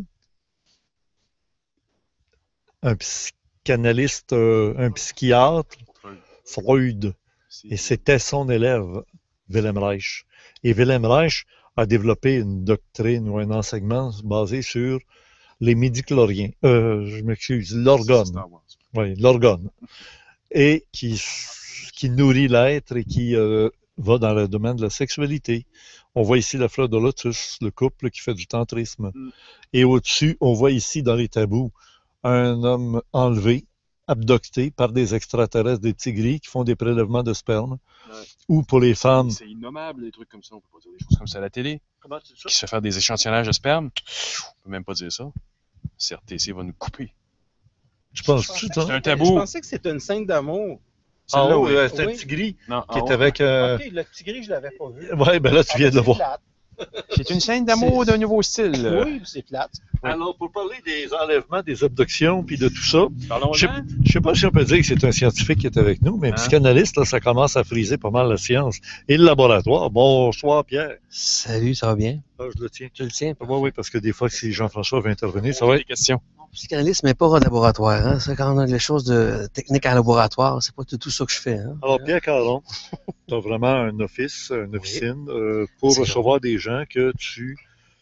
un psychanalyste, euh, un psychiatre, Freud. Et c'était son élève, Wilhelm Reich. Et Wilhelm Reich a développé une doctrine ou un enseignement basé sur les midi-chloriens. Euh, je m'excuse, l'orgone. Oui, l'orgone. Et qui, qui nourrit l'être et qui euh, va dans le domaine de la sexualité. On voit ici la fleur de lotus, le couple qui fait du tantrisme. Mm. Et au-dessus, on voit ici dans les tabous un homme enlevé, abducté par des extraterrestres, des tigris qui font des prélèvements de sperme. Ouais. Ou pour les femmes. C'est innommable, des trucs comme ça. On peut pas dire des choses comme ça à la télé. Comment c'est ça? Qui se fait faire des échantillonnages de sperme. On peut même pas dire ça. C R T C va nous couper. Je pense que c'est un tabou. Je pensais que c'était une scène d'amour. Ah oui, oui. C'est un oui. tigris non, qui est haut. Avec... Euh... OK, le tigris, je l'avais pas vu. Oui, ben là, tu viens ah, de le voir. Plate. C'est une scène d'amour d'un nouveau style. Oui, c'est plate. Alors, pour parler des enlèvements, des abductions, puis de tout ça, je ne sais pas si on peut dire que c'est un scientifique qui est avec nous, mais un hein? psychanalyste, là, ça commence à friser pas mal la science. Et le laboratoire. Bonsoir, Pierre. Salut, ça va bien? Ah, je le tiens. Tu le tiens? Oui, oui, parce que des fois, si Jean-François veut intervenir, ça va être des questions. Psychanalyste, mais pas en laboratoire. Hein? Ça, quand on a des choses de technique en laboratoire, c'est pas tout ça que je fais. Hein? Alors, Pierre Caron, tu as vraiment un office, une officine, oui. euh, pour c'est recevoir bon. Des gens que tu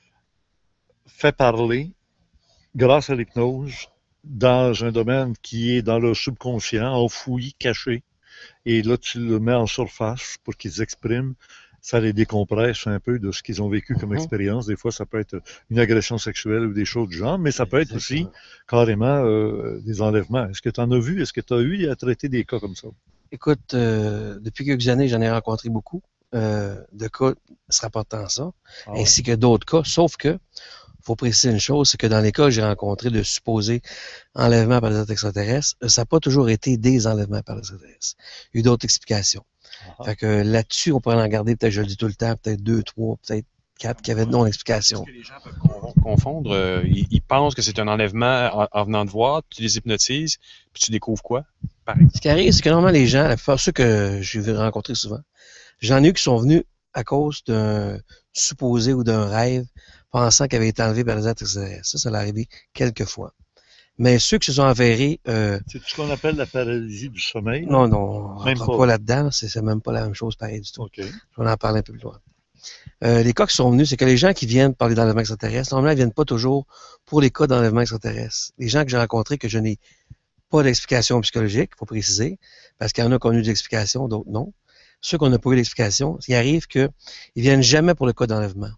fais parler grâce à l'hypnose dans un domaine qui est dans leur subconscient, enfoui, caché. Et là, tu le mets en surface pour qu'ils expriment. Ça les décompresse un peu de ce qu'ils ont vécu comme expérience. Des fois, ça peut être une agression sexuelle ou des choses du genre, mais ça peut être aussi carrément euh, des enlèvements. Est-ce que tu en as vu? Est-ce que tu as eu à traiter des cas comme ça? Écoute, euh, depuis quelques années, j'en ai rencontré beaucoup euh, de cas se rapportant à ça, ah ouais. ainsi que d'autres cas, sauf que il faut préciser une chose, c'est que dans les cas que j'ai rencontrés de supposés enlèvements par les extraterrestres, ça n'a pas toujours été des enlèvements par les extraterrestres. Il y a eu d'autres explications. Ah. Fait que là-dessus, on pourrait en garder, peut-être je le dis tout le temps, peut-être deux, trois, peut-être quatre qui avaient de non-explication. Est-ce que les gens peuvent confondre? Euh, ils, ils pensent que c'est un enlèvement en, en venant de voir, tu les hypnotises, puis tu découvres quoi? Pareil. Ce qui arrive, c'est que normalement, les gens, la plupart ceux que j'ai rencontrés souvent, j'en ai eu qui sont venus à cause d'un supposé ou d'un rêve pensant qu'il avait été enlevé par les extraterrestres. Ça, ça l'est arrivé quelques fois. Mais ceux qui se sont avérés... Euh, c'est ce qu'on appelle la paralysie du sommeil? Non, non, on ne rentre pas, pas là-dedans. C'est, c'est même pas la même chose pareil du tout. Okay. Je vais en parler un peu plus loin. Euh, les cas qui sont venus, c'est que les gens qui viennent parler d'enlèvement extraterrestre, normalement, ils ne viennent pas toujours pour les cas d'enlèvement extraterrestre. Les gens que j'ai rencontrés, que je n'ai pas d'explication psychologique, il faut préciser, parce qu'il y en a qui ont eu des explications, d'autres non. Ceux qui n'ont pas eu d'explication, il arrive qu'ils ne viennent jamais pour le cas d'enlèvement.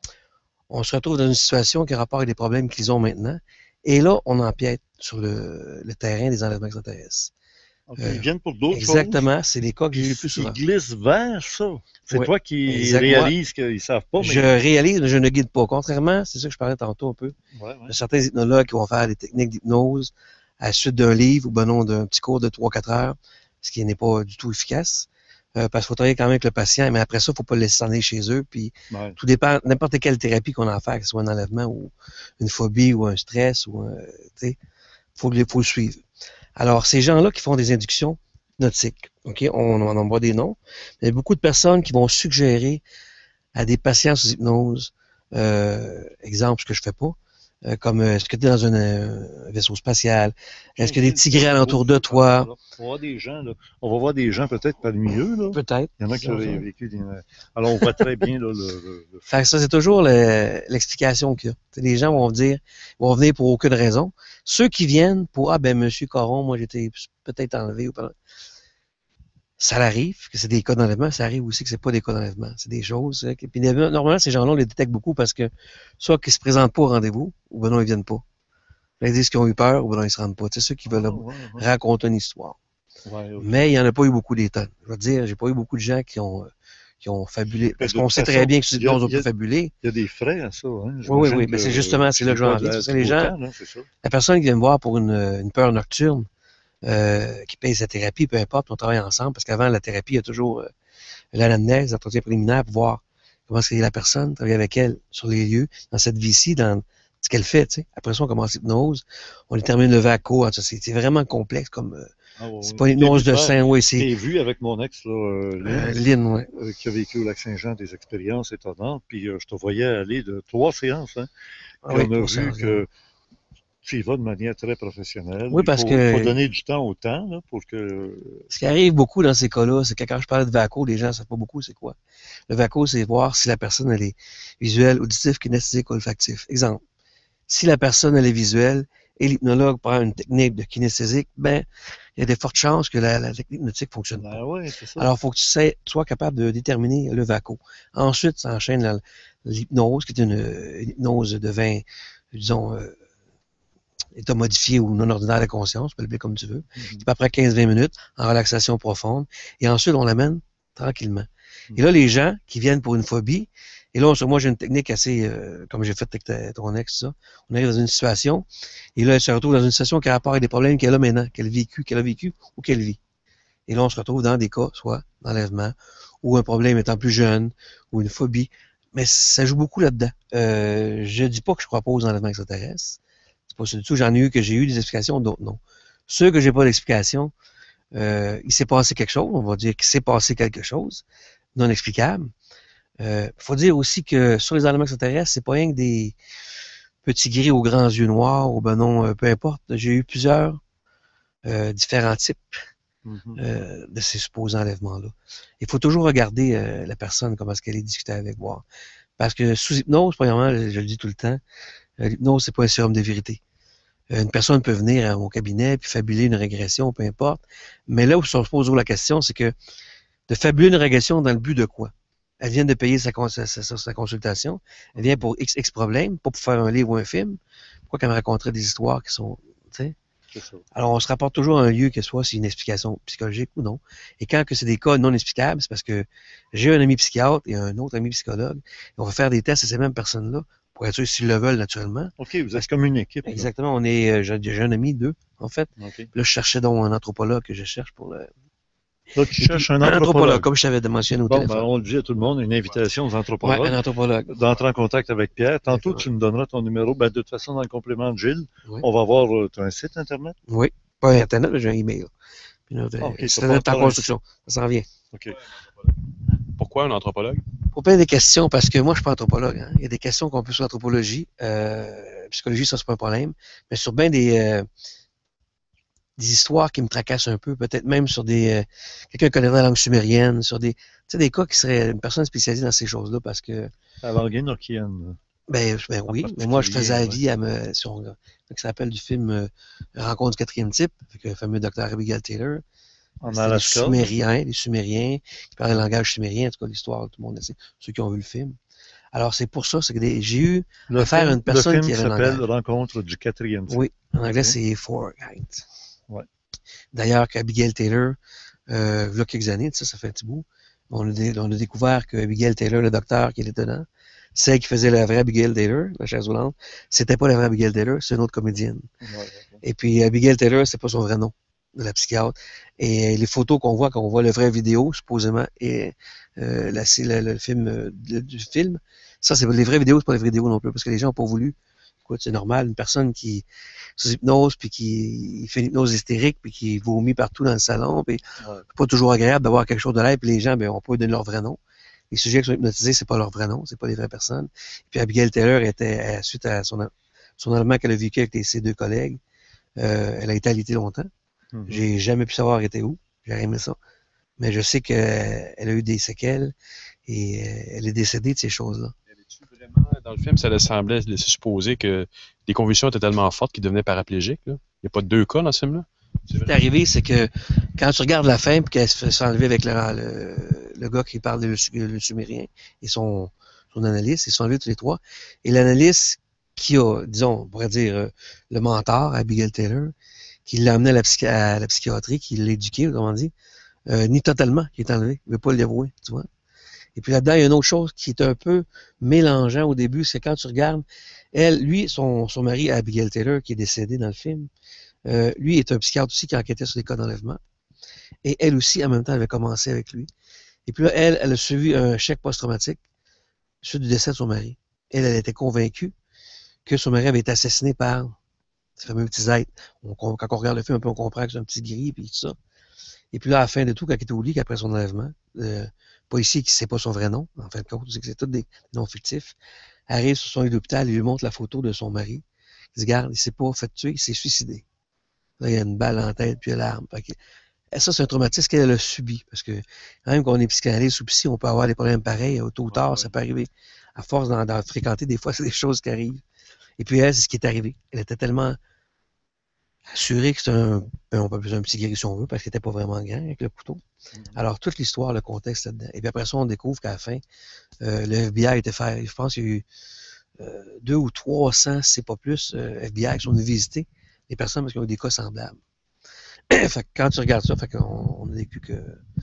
On se retrouve dans une situation qui a rapport avec des problèmes qu'ils ont maintenant. Et là, on empiète sur le, le terrain des enlèvements extraterrestres. Okay, euh, ils viennent pour d'autres exactement, choses. Exactement, c'est les cas que j'ai eu le plus souvent. Ils glissent vers ça. C'est oui, toi qui exactement. Réalises qu'ils ne savent pas. Mais... Je réalise, mais je ne guide pas. Contrairement, c'est ça que je parlais tantôt un peu, ouais, ouais. de certains hypnologues qui vont faire des techniques d'hypnose à la suite d'un livre ou ben non, d'un petit cours de trois quatre heures, ce qui n'est pas du tout efficace. Euh, parce qu'il faut travailler quand même avec le patient, mais après ça, il ne faut pas le laisser s'en aller chez eux. Puis ouais. tout dépend, n'importe quelle thérapie qu'on a à faire, que ce soit un enlèvement ou une phobie ou un stress, ou un, tu sais, faut, faut le suivre. Alors, ces gens-là qui font des inductions hypnotiques, OK, on, on envoie des noms, mais il y a beaucoup de personnes qui vont suggérer à des patients sous hypnose, euh, exemple, ce que je fais pas, Euh, comme euh, est-ce que tu es dans un, euh, vaisseau spatial? Est-ce qu'il y a des tigrés alentour de toi? On va voir des gens, là. On va voir des gens peut-être parmi eux, là. Peut-être. Il y en a qui auraient vécu des... Alors, on voit très bien, là, le... le, le... Fait que ça, c'est toujours le, l'explication qu'il y a. T'sais, les gens vont dire, vont venir pour aucune raison. Ceux qui viennent pour, ah ben, monsieur Caron, moi, j'étais peut-être enlevé ou pas. Ça arrive, que c'est des cas d'enlèvement, ça arrive aussi que c'est pas des cas d'enlèvement. C'est des choses. Hein, puis normalement, ces gens-là, on les détecte beaucoup parce que soit qu'ils se présentent pas au rendez-vous, ou ben non, ils viennent pas. Là, ils disent qu'ils ont eu peur, ou ben non, ils se rendent pas. C'est ceux qui veulent oh, ouais, ouais. raconter une histoire. Ouais, okay. Mais il y en a pas eu beaucoup des tonnes. Je veux dire, j'ai pas eu beaucoup de gens qui ont qui ont fabulé. Parce qu'on sait très bien que c'est on peut fabuler. Il y a des frais à ça. Hein. Oui, oui, oui. Mais c'est justement, c'est là que j'en viens. Parce que les gens, là, la personne qui vient me voir pour une, une peur nocturne, Euh, qui paye sa thérapie, peu importe, on travaille ensemble, parce qu'avant la thérapie, il y a toujours euh, l'anamnèse, l'entretien préliminaire pour voir comment est-ce la personne, travailler avec elle sur les lieux, dans cette vie-ci, dans ce qu'elle fait, tu sais. Après ça, on commence l'hypnose, on termine le vaco, c'est, c'est vraiment complexe comme... Euh, ah, ouais, c'est pas une hypnose de sein, oui, c'est... J'ai vu avec mon ex, là, euh, Lynn, euh, Lynn ouais. euh, qui a vécu au Lac-Saint-Jean des expériences étonnantes, puis euh, je te voyais aller de trois séances, hein, puis ah, on oui, a vu séances, que... tu y vas de manière très professionnelle. Oui, parce il faut, que... faut donner du temps au temps là, pour que... Ce qui arrive beaucoup dans ces cas-là, c'est que quand je parlais de V A C O, les gens ne savent pas beaucoup c'est quoi. Le V A C O, c'est voir si la personne elle est visuelle, auditive, kinesthésique, olfactif. Exemple, si la personne elle est visuelle et l'hypnologue prend une technique de kinesthésique, ben il y a des fortes chances que la, la technique hypnotique ne fonctionne pas. Ben ouais, c'est ça. Alors, il faut que tu, sais, tu sois capable de déterminer le V A C O. Ensuite, ça enchaîne l'hypnose, qui est une, une hypnose de vingt, disons, euh, état modifié ou non ordinaire de conscience, tu peux l'appeler comme tu veux. Mm-hmm. Puis après quinze à vingt minutes, en relaxation profonde. Et ensuite, on l'amène tranquillement. Mm-hmm. Et là, les gens qui viennent pour une phobie, et là, moi, j'ai une technique assez, euh, comme j'ai fait avec ta, ton ex, ça. On arrive dans une situation, et là, elle se retrouve dans une situation qui a rapport avec des problèmes qu'elle a maintenant, qu'elle a vécu, qu'elle a vécu ou qu'elle vit. Et là, on se retrouve dans des cas, soit d'enlèvement, ou un problème étant plus jeune, ou une phobie. Mais ça joue beaucoup là-dedans. Euh, je dis pas que je crois pas aux enlèvements extraterrestres. C'est pas ça du tout. J'en ai eu que j'ai eu des explications, d'autres non. Ceux que j'ai pas d'explication, euh, il s'est passé quelque chose, on va dire qu'il s'est passé quelque chose, non explicable. Il euh, faut dire aussi que sur les enlèvements extraterrestres, c'est pas rien que des petits gris aux grands yeux noirs, ou ben non, euh, peu importe. J'ai eu plusieurs euh, différents types mm-hmm. euh, de ces supposés enlèvements-là. Il faut toujours regarder euh, la personne, comment est-ce qu'elle est discutée avec, voir. Parce que sous hypnose, premièrement, je, je le dis tout le temps, euh, l'hypnose, c'est pas un sérum de vérité. Euh, une personne peut venir à mon cabinet puis fabuler une régression, peu importe. Mais là où on se pose la question, c'est que de fabuler une régression dans le but de quoi? Elle vient de payer sa, sa, sa, sa consultation. Elle vient pour X, X problème, pas pour faire un livre ou un film. Pourquoi qu'elle me raconterait des histoires qui sont, tu sais? Alors, on se rapporte toujours à un lieu que soit c'est une explication psychologique ou non. Et quand que c'est des cas non explicables, c'est parce que j'ai un ami psychiatre et un autre ami psychologue. Et on va faire des tests à ces mêmes personnes-là pour être sûr s'ils le veulent naturellement. OK, vous êtes comme une équipe. Exactement. Là. On est, j'ai, j'ai un ami, deux, en fait. Okay. Là, je cherchais donc un anthropologue que je cherche pour le... Là, tu cherches un anthropologue. Un anthropologue, comme je t'avais mentionné au bon, téléphone. Ben, on le dit à tout le monde, une invitation aux anthropologues. Oui, un anthropologue. D'entrer en contact avec Pierre. Tantôt, D'accord. Tu me donneras ton numéro. Ben, de toute façon, dans le complément de Gilles, oui. On va voir, euh, tu as un site Internet? Oui, pas Internet, mais j'ai un email. Puis là, ah, okay, c'est en construction. Ça s'en vient. OK. Pourquoi un anthropologue? Pour plein des questions, parce que moi, je ne suis pas anthropologue. Hein. Il y a des questions qu'on peut sur l'anthropologie. Euh, psychologie, ça, c'est pas un problème. Mais sur bien des... Euh, des histoires qui me tracassent un peu, peut-être même sur des... Euh, quelqu'un connaîtrait la langue sumérienne, sur des... Tu sais, des cas qui seraient une personne spécialisée dans ces choses-là, parce que... La langue énochienne. Ben, ben oui, mais moi, je faisais avis à me... Sur, ça s'appelle du film euh, Rencontre du quatrième type, avec le fameux docteur Abigail Taylor. En Alaska. Les Sumériens, les Sumériens, qui parlaient le langage sumérien, en tout cas, l'histoire, tout le monde le sait, ceux qui ont vu le film. Alors, c'est pour ça, c'est que des, j'ai eu le affaire à une personne qui avait un langage. s'appelle Rencontre du quatrième type. Oui, en anglais, c'est Fortnite. Ouais. D'ailleurs, qu'Abigail Taylor, euh, il y a quelques années, ça, ça fait un petit bout, on a, dé, on a découvert qu'Abigail Taylor, le docteur qui était dedans, celle qui faisait la vraie Abigail Taylor, la chaise roulante, c'était pas la vraie Abigail Taylor, c'est une autre comédienne. Ouais, ouais, ouais. Et puis, Abigail Taylor, c'est pas son vrai nom, de la psychiatre. Et les photos qu'on voit, quand on voit le vrai vidéo, supposément, et euh, la, le, le film euh, du film, ça, c'est les vraies vidéos, c'est pas les vraies vidéos non plus, parce que les gens n'ont pas voulu. Écoute, c'est normal, une personne qui sous hypnose, puis qui fait une hypnose hystérique, puis qui vomit partout dans le salon, puis ouais. C'est pas toujours agréable d'avoir quelque chose de l'air, puis les gens, ben, on peut donner leur vrai nom. Les sujets qui sont hypnotisés, c'est pas leur vrai nom, c'est pas les vraies personnes. Puis Abigail Taylor était, suite à son, son allemand qu'elle a vécu avec ses deux collègues, euh, elle a été alitée longtemps. Mm-hmm. J'ai jamais pu savoir elle était où, j'ai aimé ça. Mais je sais qu'elle a eu des séquelles, et euh, elle est décédée de ces choses-là. Vraiment, dans le film, ça semblait laisser supposer que les convulsions étaient tellement fortes qu'il devenait paraplégique. Là. Il n'y a pas deux cas dans ce film-là. Ce qui est arrivé, c'est que quand tu regardes la fin, puis qu'elle se fait s'enlever avec le, le, le gars qui parle le, le sumérien et son, son analyste, ils sont enlevés tous les trois. Et l'analyste qui a, disons, on pourrait dire, le mentor, Abigail Taylor, qui l'a amené à la, psychi à la psychiatrie, qui l'a éduqué, autrement dit, euh, ni totalement, qui est enlevé. Il ne veut pas l'avouer, tu vois. Et puis là-dedans, il y a une autre chose qui est un peu mélangeant au début, c'est quand tu regardes, elle, lui, son, son mari, Abigail Taylor, qui est décédé dans le film, euh, lui est un psychiatre aussi qui enquêtait sur des cas d'enlèvement. Et elle aussi, en même temps, elle avait commencé avec lui. Et puis là, elle, elle a suivi un chèque post-traumatique suite du décès de son mari. Elle, elle était convaincue que son mari avait été assassiné par ces fameux petits êtres. On, quand on regarde le film, un peu, on comprend que c'est un petit gris, puis tout ça. Et puis là, à la fin de tout, quand il était au lit, après son enlèvement, euh, pas ici, qui sait pas son vrai nom, en fin de compte, c'est que c'est tous des noms fictifs, arrive sur son lit d'hôpital et lui montre la photo de son mari, Il dit, regarde, il s'est pas fait tuer, il s'est suicidé. Là, il y a une balle en tête, puis il y a l'arme. Et ça, c'est un traumatisme qu'elle a subi. Parce que même quand on est psychanalyste ou psy, on peut avoir des problèmes pareils. Tôt ou tard, ça peut arriver. À force d'en, d'en fréquenter, des fois, c'est des choses qui arrivent. Et puis elle, c'est ce qui est arrivé. Elle était tellement assurée que c'était un, on peut appeler ça un petit guéri si on veut, parce qu'il n'était pas vraiment grand avec le couteau. Mm-hmm. Alors, toute l'histoire, le contexte là-dedans. Et puis après ça, on découvre qu'à la fin, euh, le F B I a été fait, je pense qu'il y a eu euh, deux ou trois cents, si c'est pas plus, euh, F B I qui sont venus visiter les personnes parce qu'ils ont eu des cas semblables. Fait que quand tu regardes ça, fait qu'on on a vécu que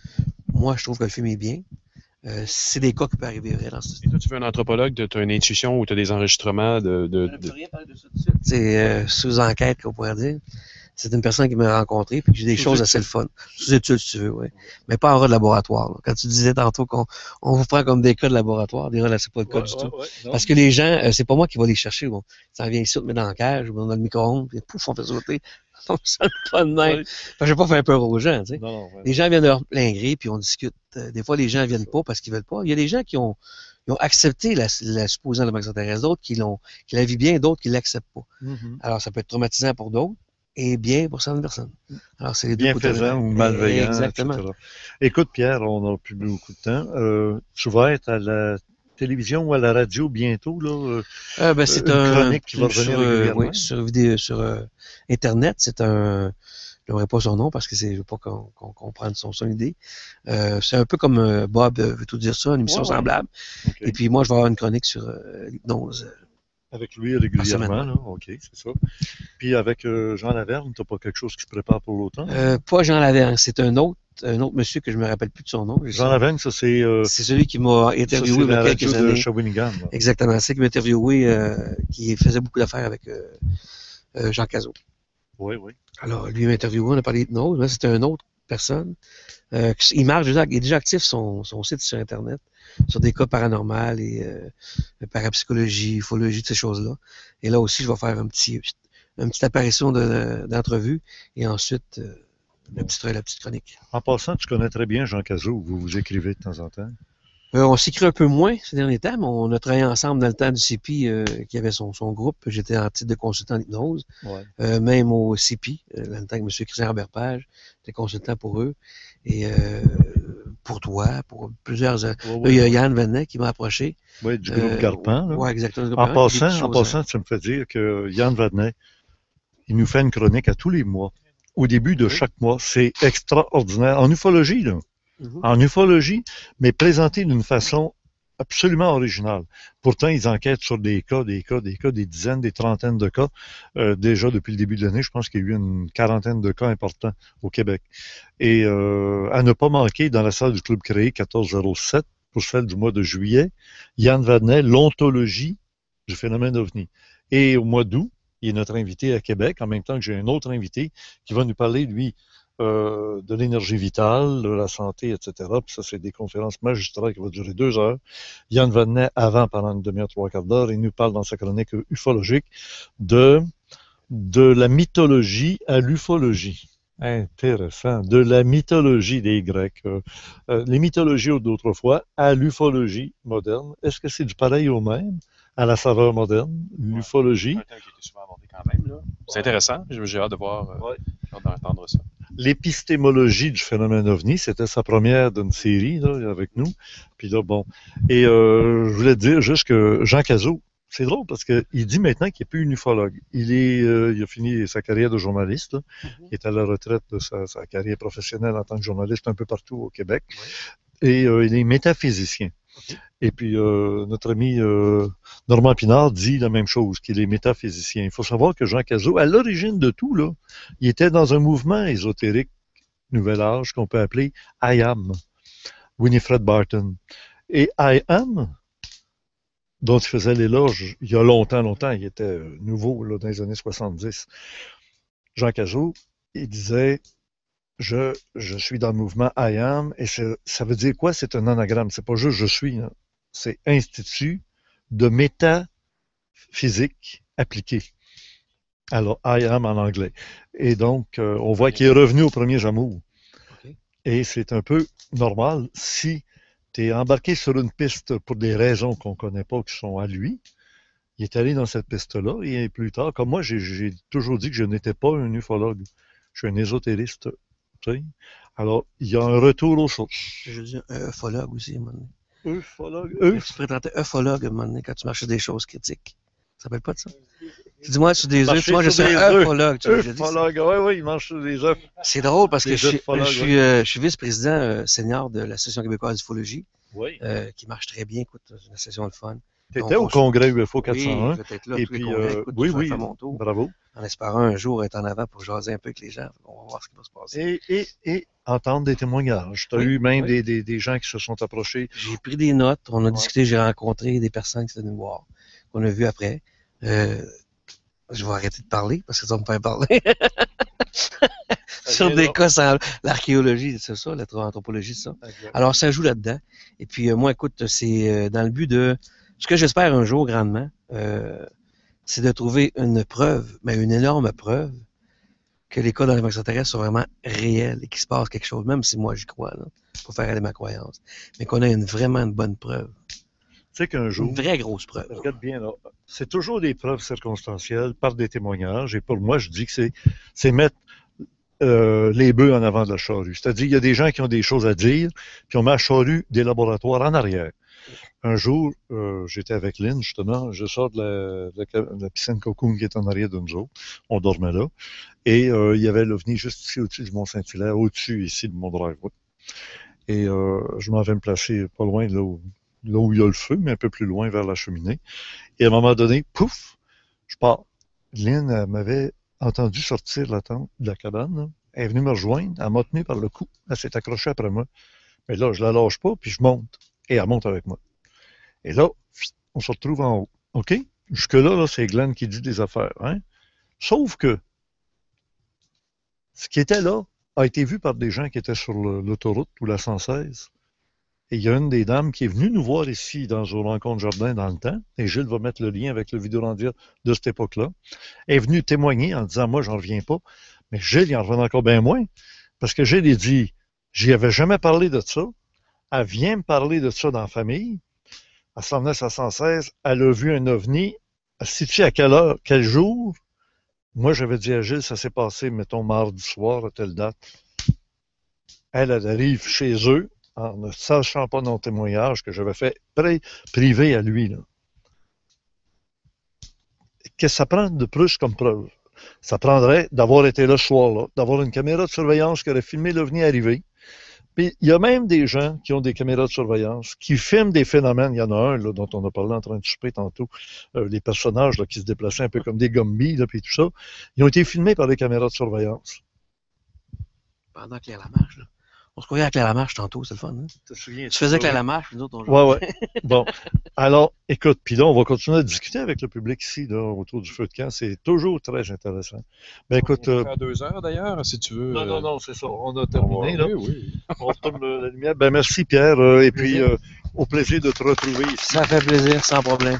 moi, je trouve que le film est bien. Euh, c'est des cas qui peuvent arriver vrai dans ce Et toi, tu veux un anthropologue, tu as une intuition ou tu as des enregistrements de. de, de... Je ne peux rien parler de ça tout de suite. C'est euh, sous enquête qu'on pourrait dire. C'est une personne qui m'a rencontré, puis j'ai des sous choses étude. Assez le fun. Sous étude, si tu veux, oui. Mais pas en cas de laboratoire. Là. Quand tu disais tantôt qu'on on vous prend comme des cas de laboratoire, des là, c'est pas le cas ouais, du ouais, tout. Ouais, parce que les gens, euh, c'est pas moi qui va les chercher. Bon. Ça vient ici, on te met dans la cage, ou dans le micro-ondes, puis pouf, on fait sauter. On ne sonne pas de même. Ouais. Enfin, je vais pas faire peur aux gens, tu sais. Non, non, ouais. Les gens viennent de leur plein gré, puis on discute. Des fois, les gens viennent pas parce qu'ils veulent pas. Il y a des gens qui ont, qui ont accepté la, la supposante de l'extraterrestre, d'autres qui l'ont, qui la vivent bien, d'autres qui l'acceptent pas. Mm-hmm. Alors, ça peut être traumatisant pour d'autres et bien pour certaines personnes. Alors, c'est les deux côtés. Bienfaisant ou malveillant. Exactement. et cetera. Écoute, Pierre, on n'a plus beaucoup de temps. Euh, tu vas être à la télévision ou à la radio bientôt, là? Euh, ben, c'est une un chronique qui va revenir sur, régulièrement. Oui, sur vidéo, sur euh, Internet. C'est un, je n'aurai pas son nom parce que c'est, je veux pas qu'on, qu'on comprenne son, son idée. Euh, c'est un peu comme euh, Bob veut tout dire ça, une émission ouais, semblable. Okay. Et puis moi, je vais avoir une chronique sur euh, l'hypnose. Avec lui régulièrement, là. OK, c'est ça. Puis avec euh, Jean Lavergne, tu n'as pas quelque chose qui se prépare pour l'automne? Euh, pas Jean Lavergne, c'est un autre. Un autre monsieur que je me rappelle plus de son nom. Jean Lavergne, ça c'est... Euh, c'est celui qui m'a interviewé il y a quelques années. De Shawinigan, là. Exactement, c'est qui m'a interviewé, euh, qui faisait beaucoup d'affaires avec euh, euh, Jean Cazot. Oui, oui. Alors, lui m'a interviewé, on a parlé d'hypnose, mais c'était une autre personne. Euh, il marche déjà, il est déjà actif son, son site sur Internet, sur des cas paranormaux et euh, parapsychologie, ufologie, toutes ces choses-là. Et là aussi, je vais faire un petit, une petite apparition de, d'entrevue et ensuite... Euh, La petite, la petite chronique. En passant, tu connais très bien Jean Cazot, vous vous écrivez de temps en temps? Euh, on s'écrit un peu moins ces derniers temps, mais on a travaillé ensemble dans le temps du C P I, euh, qui avait son, son groupe. J'étais en titre de consultant d'hypnose. Ouais. Euh, même au C P I, euh, dans le temps que M. Christian Robert Page, j'étais consultant pour eux. Et euh, pour toi, pour plusieurs... Ouais, ouais, là, il y a Yann Vanet qui m'a approché. Oui, du groupe euh, Garpin. Oui, exactement. En passant, en passant, ça me fait dire que Yann Vanet, il nous fait une chronique à tous les mois. Au début de chaque mois, c'est extraordinaire. En ufologie, là. Mm-hmm. En ufologie, mais présenté d'une façon absolument originale. Pourtant, ils enquêtent sur des cas, des cas, des cas, des dizaines, des trentaines de cas. Euh, déjà, depuis le début de l'année, je pense qu'il y a eu une quarantaine de cas importants au Québec. Et euh, à ne pas manquer, dans la salle du Club Créé quatorze zéro sept, pour celle du mois de juillet, Yann Vanet, l'ontologie du phénomène OVNI. Et au mois d'août, il est notre invité à Québec, en même temps que j'ai un autre invité qui va nous parler, lui, euh, de l'énergie vitale, de la santé, et cetera. Puis ça, c'est des conférences magistrales qui vont durer deux heures. Yann Vanet, avant, pendant une demi-heure, trois quarts d'heure, il nous parle dans sa chronique ufologique de, de la mythologie à l'ufologie. Intéressant. De la mythologie des Grecs. Euh, euh, les mythologies d'autrefois à l'ufologie moderne. Est-ce que c'est du pareil au même? À la saveur moderne, l'ufologie. C'est un thème qui a été souvent abordé quand même, là. C'est intéressant, j'ai hâte de voir, euh, ouais. J'ai hâte d'entendre ça. L'épistémologie du phénomène OVNI, c'était sa première d'une série, là, avec nous. Puis là, bon. Et euh, je voulais te dire juste que Jean Cazot, c'est drôle parce qu'il dit maintenant qu'il n'est plus un ufologue. Il est, euh, il a fini sa carrière de journaliste, là. Mm-hmm. Il est à la retraite de sa, sa carrière professionnelle en tant que journaliste un peu partout au Québec. Ouais. Et euh, il est métaphysicien. Okay. Et puis, euh, notre ami euh, Normand Pinard dit la même chose, qu'il est métaphysicien. Il faut savoir que Jean Cazot, à l'origine de tout, là, il était dans un mouvement ésotérique, nouvel âge, qu'on peut appeler I Am, Winifred Barton. Et I Am, dont il faisait l'éloge il y a longtemps, longtemps, il était nouveau, là, dans les années soixante-dix. Jean Cazot, il disait... Je, je suis dans le mouvement I Am, et ça veut dire quoi? C'est un anagramme. C'est pas juste je suis, hein. C'est Institut de métaphysique appliquée. Alors, I Am en anglais. Et donc, euh, on voit qu'il est revenu au premier amour. Okay. Et c'est un peu normal si tu es embarqué sur une piste pour des raisons qu'on ne connaît pas, qui sont à lui. il est allé dans cette piste-là, et plus tard, comme moi, j'ai, j'ai toujours dit que je n'étais pas un ufologue. Je suis un ésotériste. Tu sais? Alors, il y a un retour aux sources. Je dis un ufologue aussi, à un moment donné. Ufologue? Euf. Tu prétendais ufologue, à un moment donné, quand tu marchais des choses critiques. Ça s'appelle pas de ça? Dis-moi, sur des œufs, moi, je suis un ufologue. Ufologue, oui, oui, il mange sur des œufs. C'est drôle parce que je suis, je suis, euh, je suis vice-président euh, senior de l'Association québécoise d'ufologie, oui. euh, qui marche très bien, écoute, c'est une association de fun. Tu étais au congrès U F O quatre cent un. Oui, peut-être là, et tous puis, les congrès, euh, écoute, oui, je vais oui, faire mon tour, bravo. En espérant un jour être en avant pour jaser un peu avec les gens. On va voir ce qui va se passer. Et, et, et entendre des témoignages. Tu as oui, eu même oui. des, des, des gens qui se sont approchés. J'ai pris des notes, on a ouais. discuté, j'ai rencontré des personnes qui étaient venues me voir, qu'on a vu après. Euh, je vais arrêter de parler parce que ça va me faire parler. Sur des là. Cas sans l'archéologie, c'est ça, l'anthropologie, c'est ça. Exactement. Alors, ça joue là-dedans. Et puis, euh, moi, écoute, c'est euh, dans le but de... Ce que j'espère un jour grandement, euh, c'est de trouver une preuve, mais une énorme preuve, que les cas dans les extraterrestres sont vraiment réels et qu'il se passe quelque chose, même si moi j'y crois, là, pour faire aller ma croyance. Mais qu'on a une, vraiment une bonne preuve. Tu sais qu'un jour... Une vraie grosse preuve. Regarde bien, là. C'est toujours des preuves circonstancielles par des témoignages. Et pour moi, je dis que c'est, c'est mettre euh, les bœufs en avant de la charrue. C'est-à-dire, il y a des gens qui ont des choses à dire, puis on met la charrue des laboratoires en arrière. Un jour, euh, j'étais avec Lynn, justement, je sors de la, de la, de la piscine Cocoon qui est en arrière de nous autres. On dormait là. Et euh, il y avait l'OVNI juste ici, au-dessus du Mont-Saint-Hilaire, au-dessus, ici, de mon driveway. Et euh, je m'en vais me placer pas loin, là où, là où il y a le feu, mais un peu plus loin vers la cheminée. Et à un moment donné, pouf, je pars. Lynn, elle m'avait entendu sortir de la tente, de la cabane. Là. Elle est venue me rejoindre, elle m'a tenu par le cou. Elle s'est accrochée après moi. Mais là, je la lâche pas, puis je monte. Et elle monte avec moi. Et là, on se retrouve en haut. OK? Jusque-là, là, c'est Glenn qui dit des affaires. Hein? Sauf que ce qui était là a été vu par des gens qui étaient sur le, l'autoroute ou la cent seize. Et il y a une des dames qui est venue nous voir ici dans une rencontre jardin dans le temps. Et Gilles va mettre le lien avec le vidéorandia de cette époque-là. Elle est venue témoigner en disant, moi, j'en reviens pas. Mais Gilles, il en revenait encore bien moins. Parce que Gilles, il dit, j'y avais jamais parlé de ça. Elle vient me parler de ça dans la famille. Elle s'en venait à cent seize. Elle a vu un ovni. Elle se situe à quelle heure, quel jour? Moi, j'avais dit à Gilles, ça s'est passé, mettons, mardi soir, à telle date. Elle, elle arrive chez eux, en ne sachant pas dans le témoignage que j'avais fait pré- privé à lui. Là. Qu'est-ce que ça prend de plus comme preuve? Ça prendrait d'avoir été là ce soir-là, d'avoir une caméra de surveillance qui aurait filmé l'OVNI arriver. Puis, il y a même des gens qui ont des caméras de surveillance, qui filment des phénomènes. Il y en a un là, dont on a parlé en train de souper tantôt, euh, les personnages là, qui se déplaçaient un peu comme des Gumby, là, puis tout ça. Ils ont été filmés par des caméras de surveillance. Pendant Claire Lamarche, là. On se croyait à Claire Lamarche tantôt, c'est le fun. Hein? Tu te souviens? Tu faisais Claire Lamarche, nous autres, on jouait. Ouais, ouais. Bon. Alors, écoute, puis là, on va continuer à discuter avec le public ici, là, autour du feu de camp. C'est toujours très intéressant. Ben, écoute. On peut faire deux heures, d'ailleurs, si tu veux. Non, non, non, c'est ça. On a terminé, va... là. Oui, oui. On retourne la lumière. Ben, merci, Pierre. Euh, et puis, euh, au plaisir de te retrouver ici. Ça fait plaisir, sans problème.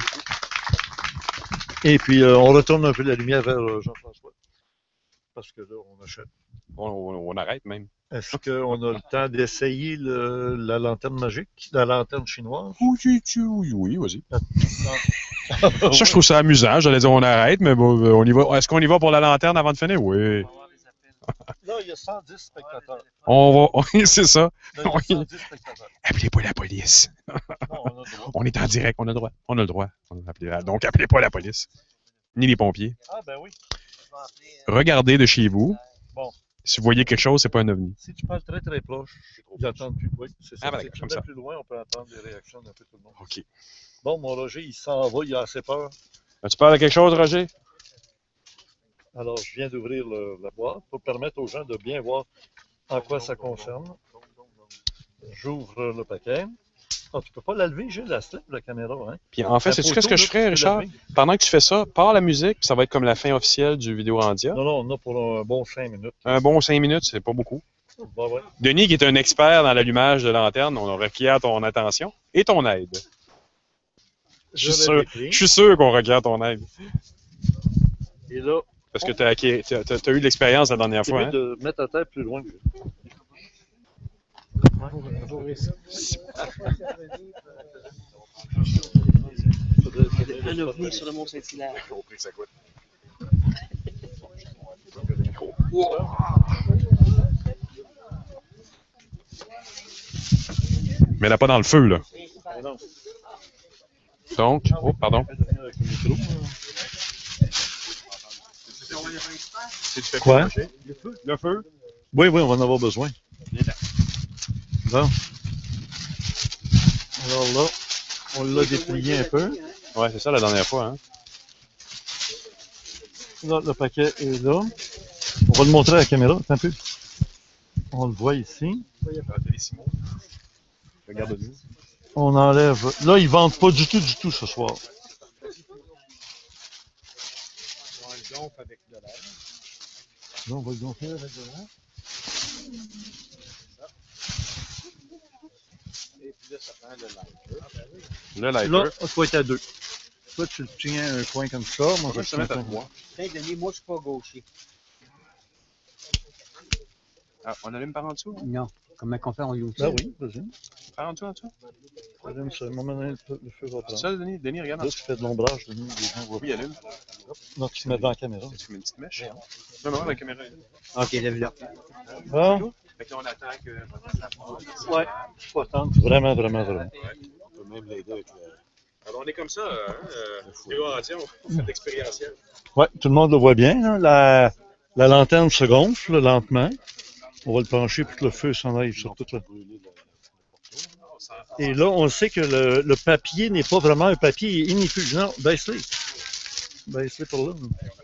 Et puis, euh, on retourne un peu la lumière vers euh, Jean-François. Parce que là, on achète. On, on, on arrête même. Est-ce qu'on a le temps d'essayer le, la lanterne magique, la lanterne chinoise? Oui, oui, oui, vas-y. Ça, je trouve ça amusant. J'allais dire on arrête, mais bon, on y va. Est-ce qu'on y va pour la lanterne avant de finir? Oui. Là, il y a cent dix spectateurs. On va. Oui, c'est ça. Là, il y a cent dix spectateurs. Appelez pas la police. Non, on, a le droit. On est en direct, on a le droit. On a le droit. Donc, appelez pas la police. Ni les pompiers. Ah, ben oui. Regardez de chez vous. Bon. Si vous voyez quelque chose, c'est pas un ovni. Si tu parles très très proche, j'entends plus. Oui, c'est ça. Ah, ben, si tu comme vas ça. plus loin, on peut entendre des réactions d'un peu tout le monde. OK. Bon, mon Roger, il s'en va, il a assez peur. Tu parles de quelque chose, Roger? Alors, je viens d'ouvrir le, la boîte pour permettre aux gens de bien voir en quoi ça concerne. J'ouvre le paquet. Oh, tu peux pas la lever, Gilles, la slip, la caméra, hein? Puis en fait, sais-tu qu'est-ce que je ferais, Richard? Pendant que tu fais ça, pars la musique, puis ça va être comme la fin officielle du vidéorandia. Non, non, on a pour un bon cinq minutes. Un bon cinq minutes, c'est pas beaucoup. Bah ouais. Denis, qui est un expert dans l'allumage de lanterne, on requiert ton attention et ton aide. Je suis sûr, je suis sûr qu'on requiert ton aide. Et là... Parce que tu as, t'as, t'as, t'as eu de l'expérience la dernière fois. Hein? De mettre ta tête plus loin. de l'OVNI sur le Mont Saint-Hilaire. J'ai compris que ça coûte. Mais elle n'a pas dans le feu, là. Donc, oh, pardon. Quoi? Le feu? Le feu? Oui, oui, on va en avoir besoin. Bon. Alors là, on l'a déplié un peu. Ouais, c'est ça la dernière fois, hein? Là, le paquet est là. On va le montrer à la caméra, un peu. On le voit ici. Regarde-nous. On enlève. Là, ils ne vendent pas du tout, du tout ce soir. On le gonfle avec de l'air. Là, on va le gonfler avec de l'air. Et puis là, ça prend le lighter. Le lighter. Là, il faut être à deux. Toi, tu le tiens à un coin comme ça. Moi, je je te le mettre tiens à trois. Tiens, Denis, moi, je suis pas gaucher. Ah, on allume par en dessous? Non. Comment on fait? On y ouvre Ben oui, vas-y. Par en dessous, en dessous? Allume ça. À un moment donné, le feu, le feu va C'est prendre. ça, Denis? Denis, regarde. Là, tu fais de l'ombrage, Denis. Les gens voient Oui, allume. Non, tu te mets devant la caméra. Tu mets une petite mèche? Non, non, la caméra est là. OK, lève-la. Bon. Fait que là, on attend que... Ouais, je peux attendre. Vraiment, vraiment, vraiment. On peut même l'aider avec le... Alors, on est comme ça, hein? Euh, on fait de l'expérientiel. Ouais, tout le monde le voit bien. Là. La, la lanterne se gonfle là, lentement. On va le pencher pour que le feu s'en aille sur toute la... Et là, on sait que le, le papier n'est pas vraiment un papier ignifuge. Non, baisse-les. Baisse-les pour là.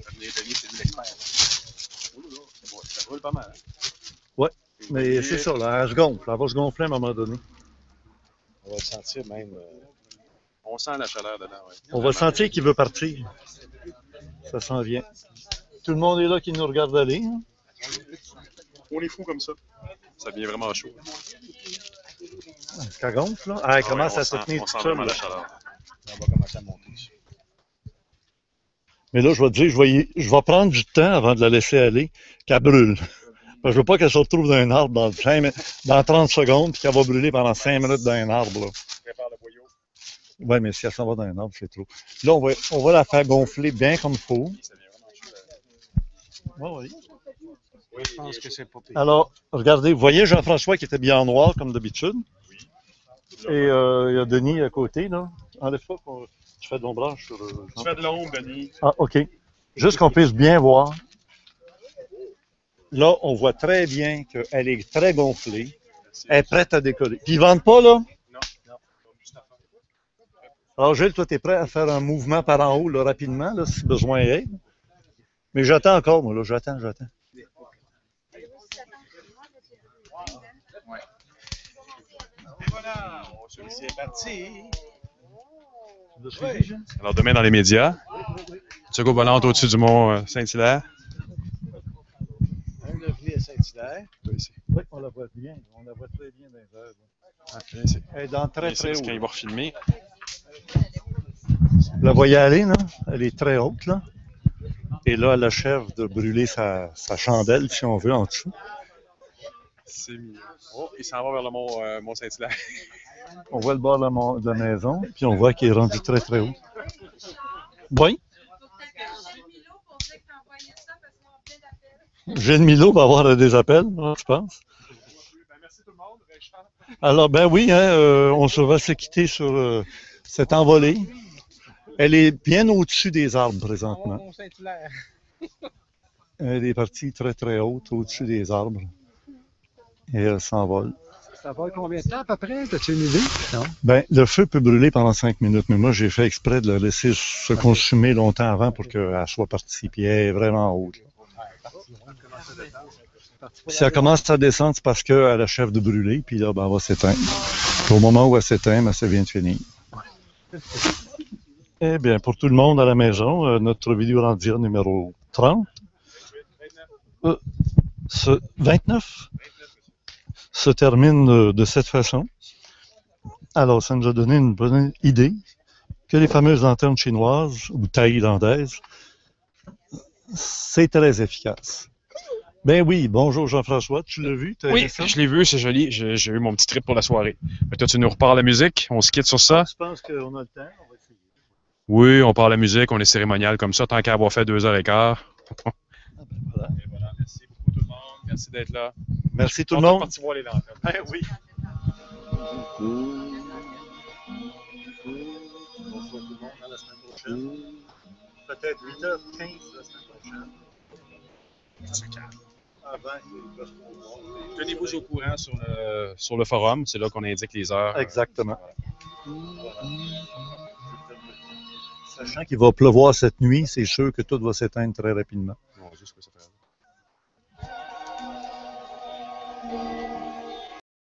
Ça brûle pas mal. Ouais, mais c'est ça, là, elle se gonfle. Elle va se gonfler à un moment donné. On va sentir même... Euh... On sent la chaleur dedans, oui. On va sentir qu'il veut partir. Ça s'en vient. Tout le monde est là qui nous regarde aller. Hein? On est fou comme ça. Ça devient vraiment chaud. Ça gonfle, là. Ah, elle Ah commence ouais, à se sent, tenir on toute sent seule. vraiment Là. la chaleur. On va commencer à monter. Mais là, je vais te dire, je vais, y... je vais prendre du temps avant de la laisser aller, qu'elle brûle. Parce que je veux pas qu'elle se retrouve dans un arbre dans, cinq... dans trente secondes puis qu'elle va brûler pendant cinq minutes dans un arbre. Là. Prépare le boyau. Oui, mais si elle s'en va dans un arbre, c'est trop. Là, on va, on va la faire gonfler bien comme il faut. Oui, oui. Oui, je pense que c'est pas pire. Alors, regardez, vous voyez Jean-François qui était bien en noir, comme d'habitude. Oui. Et euh, il y a Denis à côté, là. Enlève pas qu'on... Tu fais de l'ombrage sur... Euh, tu fais de l'ombre, Denis. Ah, OK. Juste qu'on puisse bien voir. Là, on voit très bien qu'elle est très gonflée. Elle est prête à décoller. Puis ils ne vendent pas, là? Non, non. Alors, Gilles, toi, tu es prêt à faire un mouvement par en haut, là, rapidement, là, si besoin est. Mais j'attends encore, moi, là. J'attends, j'attends. Ouais. Et voilà, celui-ci est parti. Oui. Alors, demain, dans les médias, Turgot volante au-dessus du mont Saint-Hilaire. Un degré à Saint-Hilaire. Oui, on la voit bien. On la voit très bien dans les heures. Ah, c'est... Elle est dans très, très haut. Quand il va refilmer. Vous la voyez aller, là? Elle est très haute, là. Et là, elle achève de brûler sa, sa chandelle, si on veut, en dessous. C'est mignon. Oh, il s'en va vers le mont, euh, mont Saint-Hilaire. On voit le bord de la, mon- de la maison, puis on voit qu'il est rendu très, très haut. Oui. Gilles Milot va avoir des appels, hein, je pense. Merci tout le monde. Alors, ben oui, hein, euh, on se va se quitter sur euh, cette envolée. Elle est bien au-dessus des arbres présentement. Mont Saint-Hilaire. Elle est partie très, très haute, au-dessus des arbres. Et elle s'envole. Ça va combien de temps à peu près? As-tu une idée? Non. Ben, le feu peut brûler pendant cinq minutes, mais moi, j'ai fait exprès de la laisser se consumer longtemps avant pour qu'elle soit partie, puis elle est vraiment haute. Si elle commence à descendre, c'est parce qu'elle achève de brûler, puis là, ben, elle va s'éteindre. Puis au moment où elle s'éteint, ben, ça vient de finir. Eh bien, pour tout le monde à la maison, euh, notre vidéo rendia numéro trente, euh, ce vingt-neuf, se termine euh, de cette façon. Alors, ça nous a donné une bonne idée que les fameuses lanternes chinoises ou thaïlandaises, c'est très efficace. Ben oui, bonjour Jean-François, tu l'as vu? T'as Oui, aimé ça? je l'ai vu, c'est joli. J'ai, j'ai eu mon petit trip pour la soirée. Mais toi, tu nous repars la musique, on se quitte sur ça. Je pense qu'on a le temps, on va essayer. Oui, on parle la musique, on est cérémonial comme ça, tant qu'à avoir fait deux heures et quart. Voilà. Et voilà, merci beaucoup tout le monde. Merci d'être là. Merci tout le On est monde. parti voir les lanternes. Ben oui. Bonsoir tout le monde, à la semaine prochaine. Peut-être huit heures quinze la semaine prochaine. Avant, tenez-vous au courant sur le, sur le forum, c'est là qu'on indique les heures. Exactement. Voilà. Sachant qu'il va pleuvoir cette nuit, c'est sûr que tout va s'éteindre très rapidement. Bon, juste que ça fait...